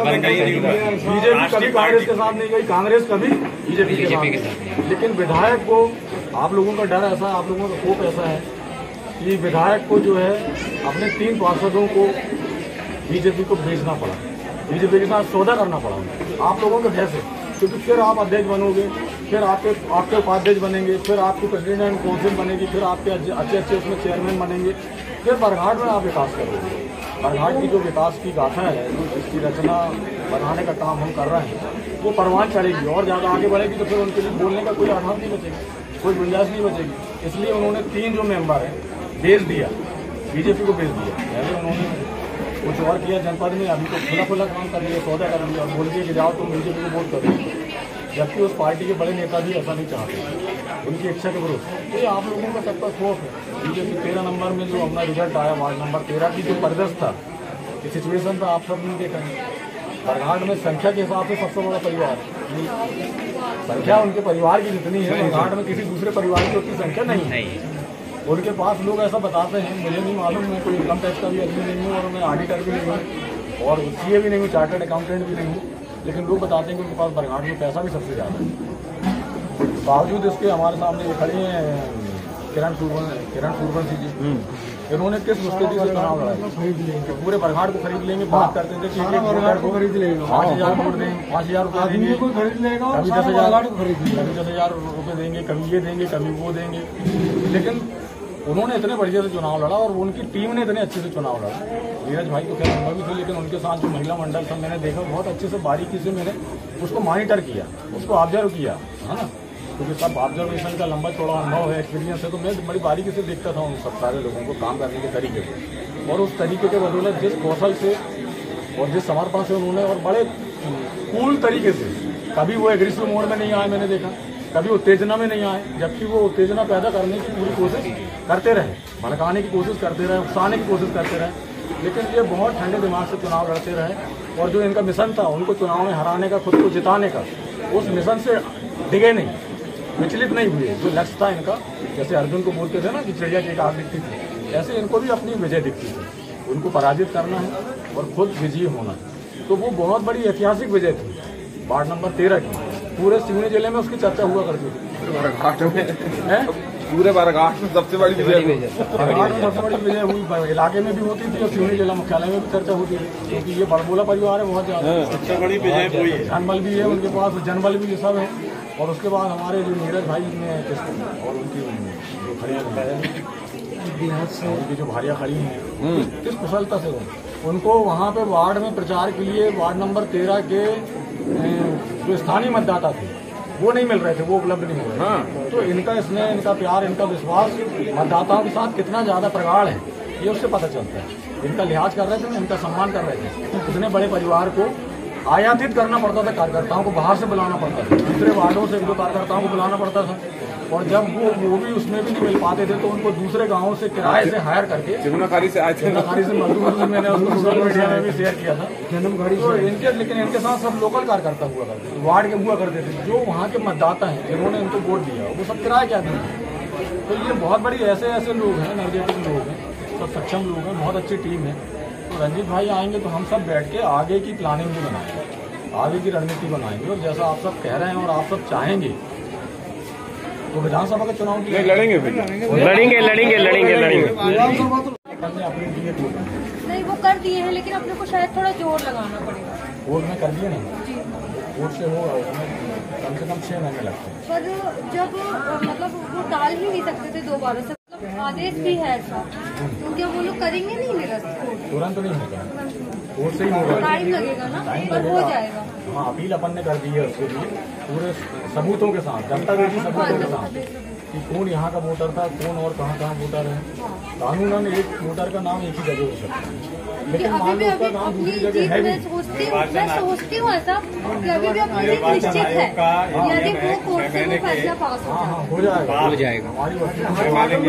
बीजेपी कभी कांग्रेस के साथ नहीं गई, कांग्रेस कभी बीजेपी के साथ। लेकिन विधायक को, आप लोगों का डर ऐसा है, आप लोगों का खोप ऐसा है कि विधायक को जो है अपने 3 पार्षदों को बीजेपी को भेजना पड़ा, बीजेपी के साथ सौदा करना पड़ा आप लोगों के भय से। क्योंकि फिर आप अध्यक्ष बनोगे, फिर आपके उपाध्यक्ष बनेंगे, फिर आपकी प्रेसिडेंट काउंसिल बनेगी, फिर आपके अच्छे उसमें चेयरमैन बनेंगे, फिर बरघाट में आप विकास करोगे। बरघाट की जो विकास की गाथा है, जिसकी रचना बनाने का काम हम कर रहे हैं, वो परवान चढ़ेगी और ज़्यादा आगे बढ़ेगी। तो फिर उनके लिए बोलने का कोई आधार नहीं बचेगा, कोई गुंजाइश नहीं बचेगी। इसलिए उन्होंने 3 जो मेंबर हैं भेज दिया, बीजेपी को भेज दिया। पहले उन्होंने कुछ और किया जनपद में, अभी तो खुला काम कर लिया, सौदा कर लिया और बोल दिया कि जाओ तुम बीजेपी को वोट करो। जबकि उस पार्टी के बड़े नेता भी ऐसा नहीं चाहते, उनकी इच्छा के विरुद्ध। तो ये आप लोगों का सबका खौफ है। बीजेपी 13 नंबर में जो अपना रिजल्ट आया, वार्ड नंबर 13 की जो परिदृश्य था, ये सिचुएशन था, आप सब ने देखा। बरघाट में संख्या के हिसाब से सबसे बड़ा परिवार, संख्या उनके परिवार की जितनी है, बरघाट में किसी दूसरे परिवार की उतनी संख्या नहीं है। उनके पास लोग ऐसा बताते हैं, मुझे नहीं मालूम, मैं कोई इनकम टैक्स का भी आदमी नहीं हूँ और मैं ऑडिटर भी नहीं हूँ और सीए भी नहीं हूँ, चार्टर्ड अकाउंटेंट भी नहीं हूँ। लेकिन लोग बताते हैं कि उनके पास बरघाट में पैसा भी सबसे ज़्यादा है। बावजूद इसके हमारे सामने ये खड़ी हैं किरण सूरवन जी, इन्होंने किस मुश्किल से चुनाव लड़ा, पूरे बरघाट को खरीद लेंगे। बात करते थे कि को खरीद लेंगे, 5,000 वोट देंगे, 5,000 रुपये देंगे, खरीद लेगा, कभी 10,000 रुपये देंगे, कभी ये देंगे, कभी वो देंगे। लेकिन उन्होंने इतने बढ़िया से चुनाव लड़ा और उनकी टीम ने इतने अच्छे से चुनाव लड़ा। नीरज भाई को क्या नंबर भी थे, लेकिन उनके साथ जो महिला मंडल था, मैंने देखा बहुत अच्छे से बारीकी से मैंने उसको मॉनिटर किया, उसको ऑब्जर्व किया, है ना, क्योंकि सब ऑब्जर्वेशन का लंबा चौड़ा अनुभव है, एक्सपीरियंस है। तो मैं बड़ी बारीकी से देखता था उन सब सारे लोगों को काम करने के तरीके से, और उस तरीके के बदौलत जिस कौशल से और जिस समर्पण से उन्होंने, और बड़े कूल तरीके से, कभी वो एग्रेसिव मोड में नहीं आए, मैंने देखा, कभी उत्तेजना में नहीं आए, जबकि वो उत्तेजना पैदा करने की पूरी कोशिश करते रहे, भड़काने की कोशिश करते रहे, उकसाने की कोशिश करते रहे। लेकिन ये बहुत ठंडे दिमाग से चुनाव लड़ते रहे और जो इनका मिशन था, उनको चुनाव में हराने का, खुद को जिताने का, उस मिशन से डिगे नहीं, विचलित नहीं हुए। जो लक्ष्य था इनका, जैसे अर्जुन को बोलते थे ना कि चिड़िया की एक आग दिखती थी, ऐसे इनको भी अपनी विजय दिखती थी। उनको पराजित करना है और खुद विजयी होना है। तो वो बहुत बड़ी ऐतिहासिक विजय थी वार्ड नंबर 13 की। पूरे सिवनी जिले में उसकी चर्चा हुआ करती थी, पूरे बरघाट में सबसे बड़ी विजय, बरघाट में सबसे बड़ी विजय हुई, इलाके में भी होती थी और सिवनी जिला मुख्यालय में भी चर्चा होती थी, क्योंकि ये बड़बोला परिवार है बहुत ज्यादा, सबसे बड़ी विजय हुई है। जनबल भी है उनके पास, जनबल भी ये सब है। और उसके बाद हमारे जो नीरज भाई ने और उनकी जो खड़ियाँ उनकी जो भारियाँ खड़ी हैं, किस कुशलता से उनको वहाँ पे वार्ड में प्रचार के लिए वार्ड नंबर 13 के जो स्थानीय मतदाता थे वो नहीं मिल रहे थे, वो उपलब्ध नहीं हो रहे। तो इनका स्नेह, इनका प्यार, इनका विश्वास मतदाताओं के साथ कितना ज्यादा प्रगाढ़ है, ये उससे पता चलता है। इनका लिहाज कर रहे थे, इनका सम्मान कर रहे थे। इतने बड़े परिवार को आयातित करना पड़ता था, कार्यकर्ताओं को बाहर से बुलाना पड़ता था, दूसरे वार्डों से 1-2 कार्यकर्ताओं को बुलाना पड़ता था। और जब वो भी उसमें भी नहीं मिल पाते थे तो उनको दूसरे गांवों से किराए से हायर करके, चिकनाखारी से आए थे, चिकनाखारी से मजदूर, मैंने उसको सोशल मीडिया में भी शेयर किया था। तो इनके, लेकिन इनके साथ सब लोकल कार्यकर्ता हुआ करते थे, वार्ड के हुआ करते थे, जो वहाँ के मतदाता हैं जिन्होंने इनको वोट दिया, वो सब किराए क्या थे। तो ये बहुत बड़ी ऐसे लोग हैं, एनर्जेटिक लोग हैं, सब सक्षम लोग हैं, बहुत अच्छी टीम है। तो रंजीत भाई आएंगे तो हम सब बैठ के आगे की प्लानिंग भी बनाएंगे, आगे की रणनीति बनाएंगे। और जैसा आप सब कह रहे हैं और आप सब चाहेंगे तो विधानसभा का चुनाव लड़ेंगे, विधानसभा तो अपने दिए नहीं, वो कर दिए हैं, लेकिन अपने को शायद थोड़ा जोर लगाना पड़ेगा। वोट में कर दिए ना, वोट से होगा उसमें कम से कम 6 महीने लगते हैं। पर जब मतलब वो डाल ही नहीं सकते थे दोबारा से, मतलब आदेश भी है ऐसा, तो क्या वो लोग करेंगे नहीं निरस्त? तुरंत नहीं होगा, वोट से ही होगा। टाइम लगेगा ना, पर हो जाएगा। हाँ, अपील अपन ने कर दी है उसके लिए पूरे सबूतों के साथ, जनता बेटी सबूतों के साथ कि कौन यहाँ का वोटर था, कौन और कहाँ वोटर है। कानूनन एक वोटर का नाम एक ही जगह हो सकता है, लेकिन मान लो उसका नाम दूसरी जगह है भी। मैं सोचती हूँ ऐसा कि अभी भी अपनी जीत निश्चित है, यदि वो कोर्ट से वो फैसला पास हो हाँ, हो जाएगा हमारी वकीलों से बात हुई है,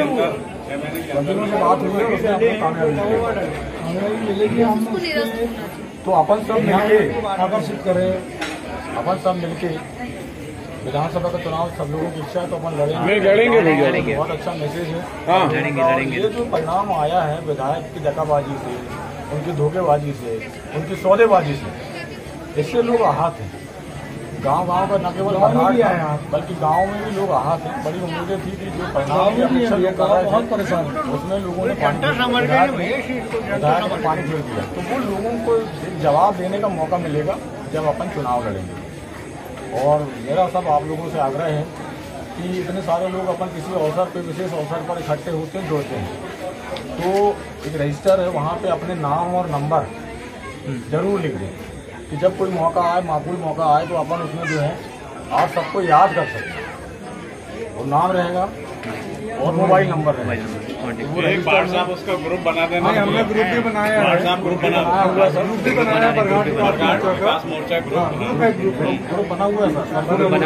उसे आपको कामयाबी मिलेगी। उसको निरस्त होना चाहिए। तो अपन सब मिलके आकर्षित करें, अपन सब मिलके विधानसभा का चुनाव सब लोगों की इच्छा है तो अपन लड़ेंगे। बहुत अच्छा मैसेज है। लड़ेंगे। ये जो परिणाम आया है विधायक की दगाबाजी से, उनकी धोखेबाजी से, उनकी सौदेबाजी से, इससे लोग आहत हैं। गांव का न केवल बल्कि गांव में भी लोग आहत हैं। बड़ी उम्मीदें थी कि जो परिणाम की अपेक्षा लोग कर रहे थे उसमें लोगों ने विधायक ने पानी फेर दिया। तो वो लोगों को एक जवाब देने का मौका मिलेगा जब अपन चुनाव लड़ेंगे। और मेरा सब आप लोगों से आग्रह है कि इतने सारे लोग अपन किसी अवसर पे, विशेष अवसर पर इकट्ठे होते हैं, जुड़ते हैं, तो एक रजिस्टर है वहाँ पे अपने नाम और नंबर जरूर लिख दें कि जब कोई मौका आए, माकूल मौका आए, तो अपन उसमें जो है आप सबको याद कर सकते हैं। और नाम रहेगा और मोबाइल नंबर रहेगा। एक बार साहब उसका ग्रुप बना देना। हमने ग्रुप भी बनाया है, ग्रुप बना हुआ है, ग्रुप मोर्चा ग्रुप बना हुआ है सर,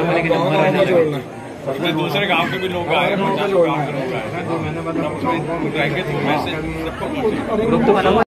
उसमें दूसरे गांव के भी लोग आए हैं, 50 गांव के लोग आए हैं, तो मैंने बताया उसमें रहेंगे तो मैसेज सबको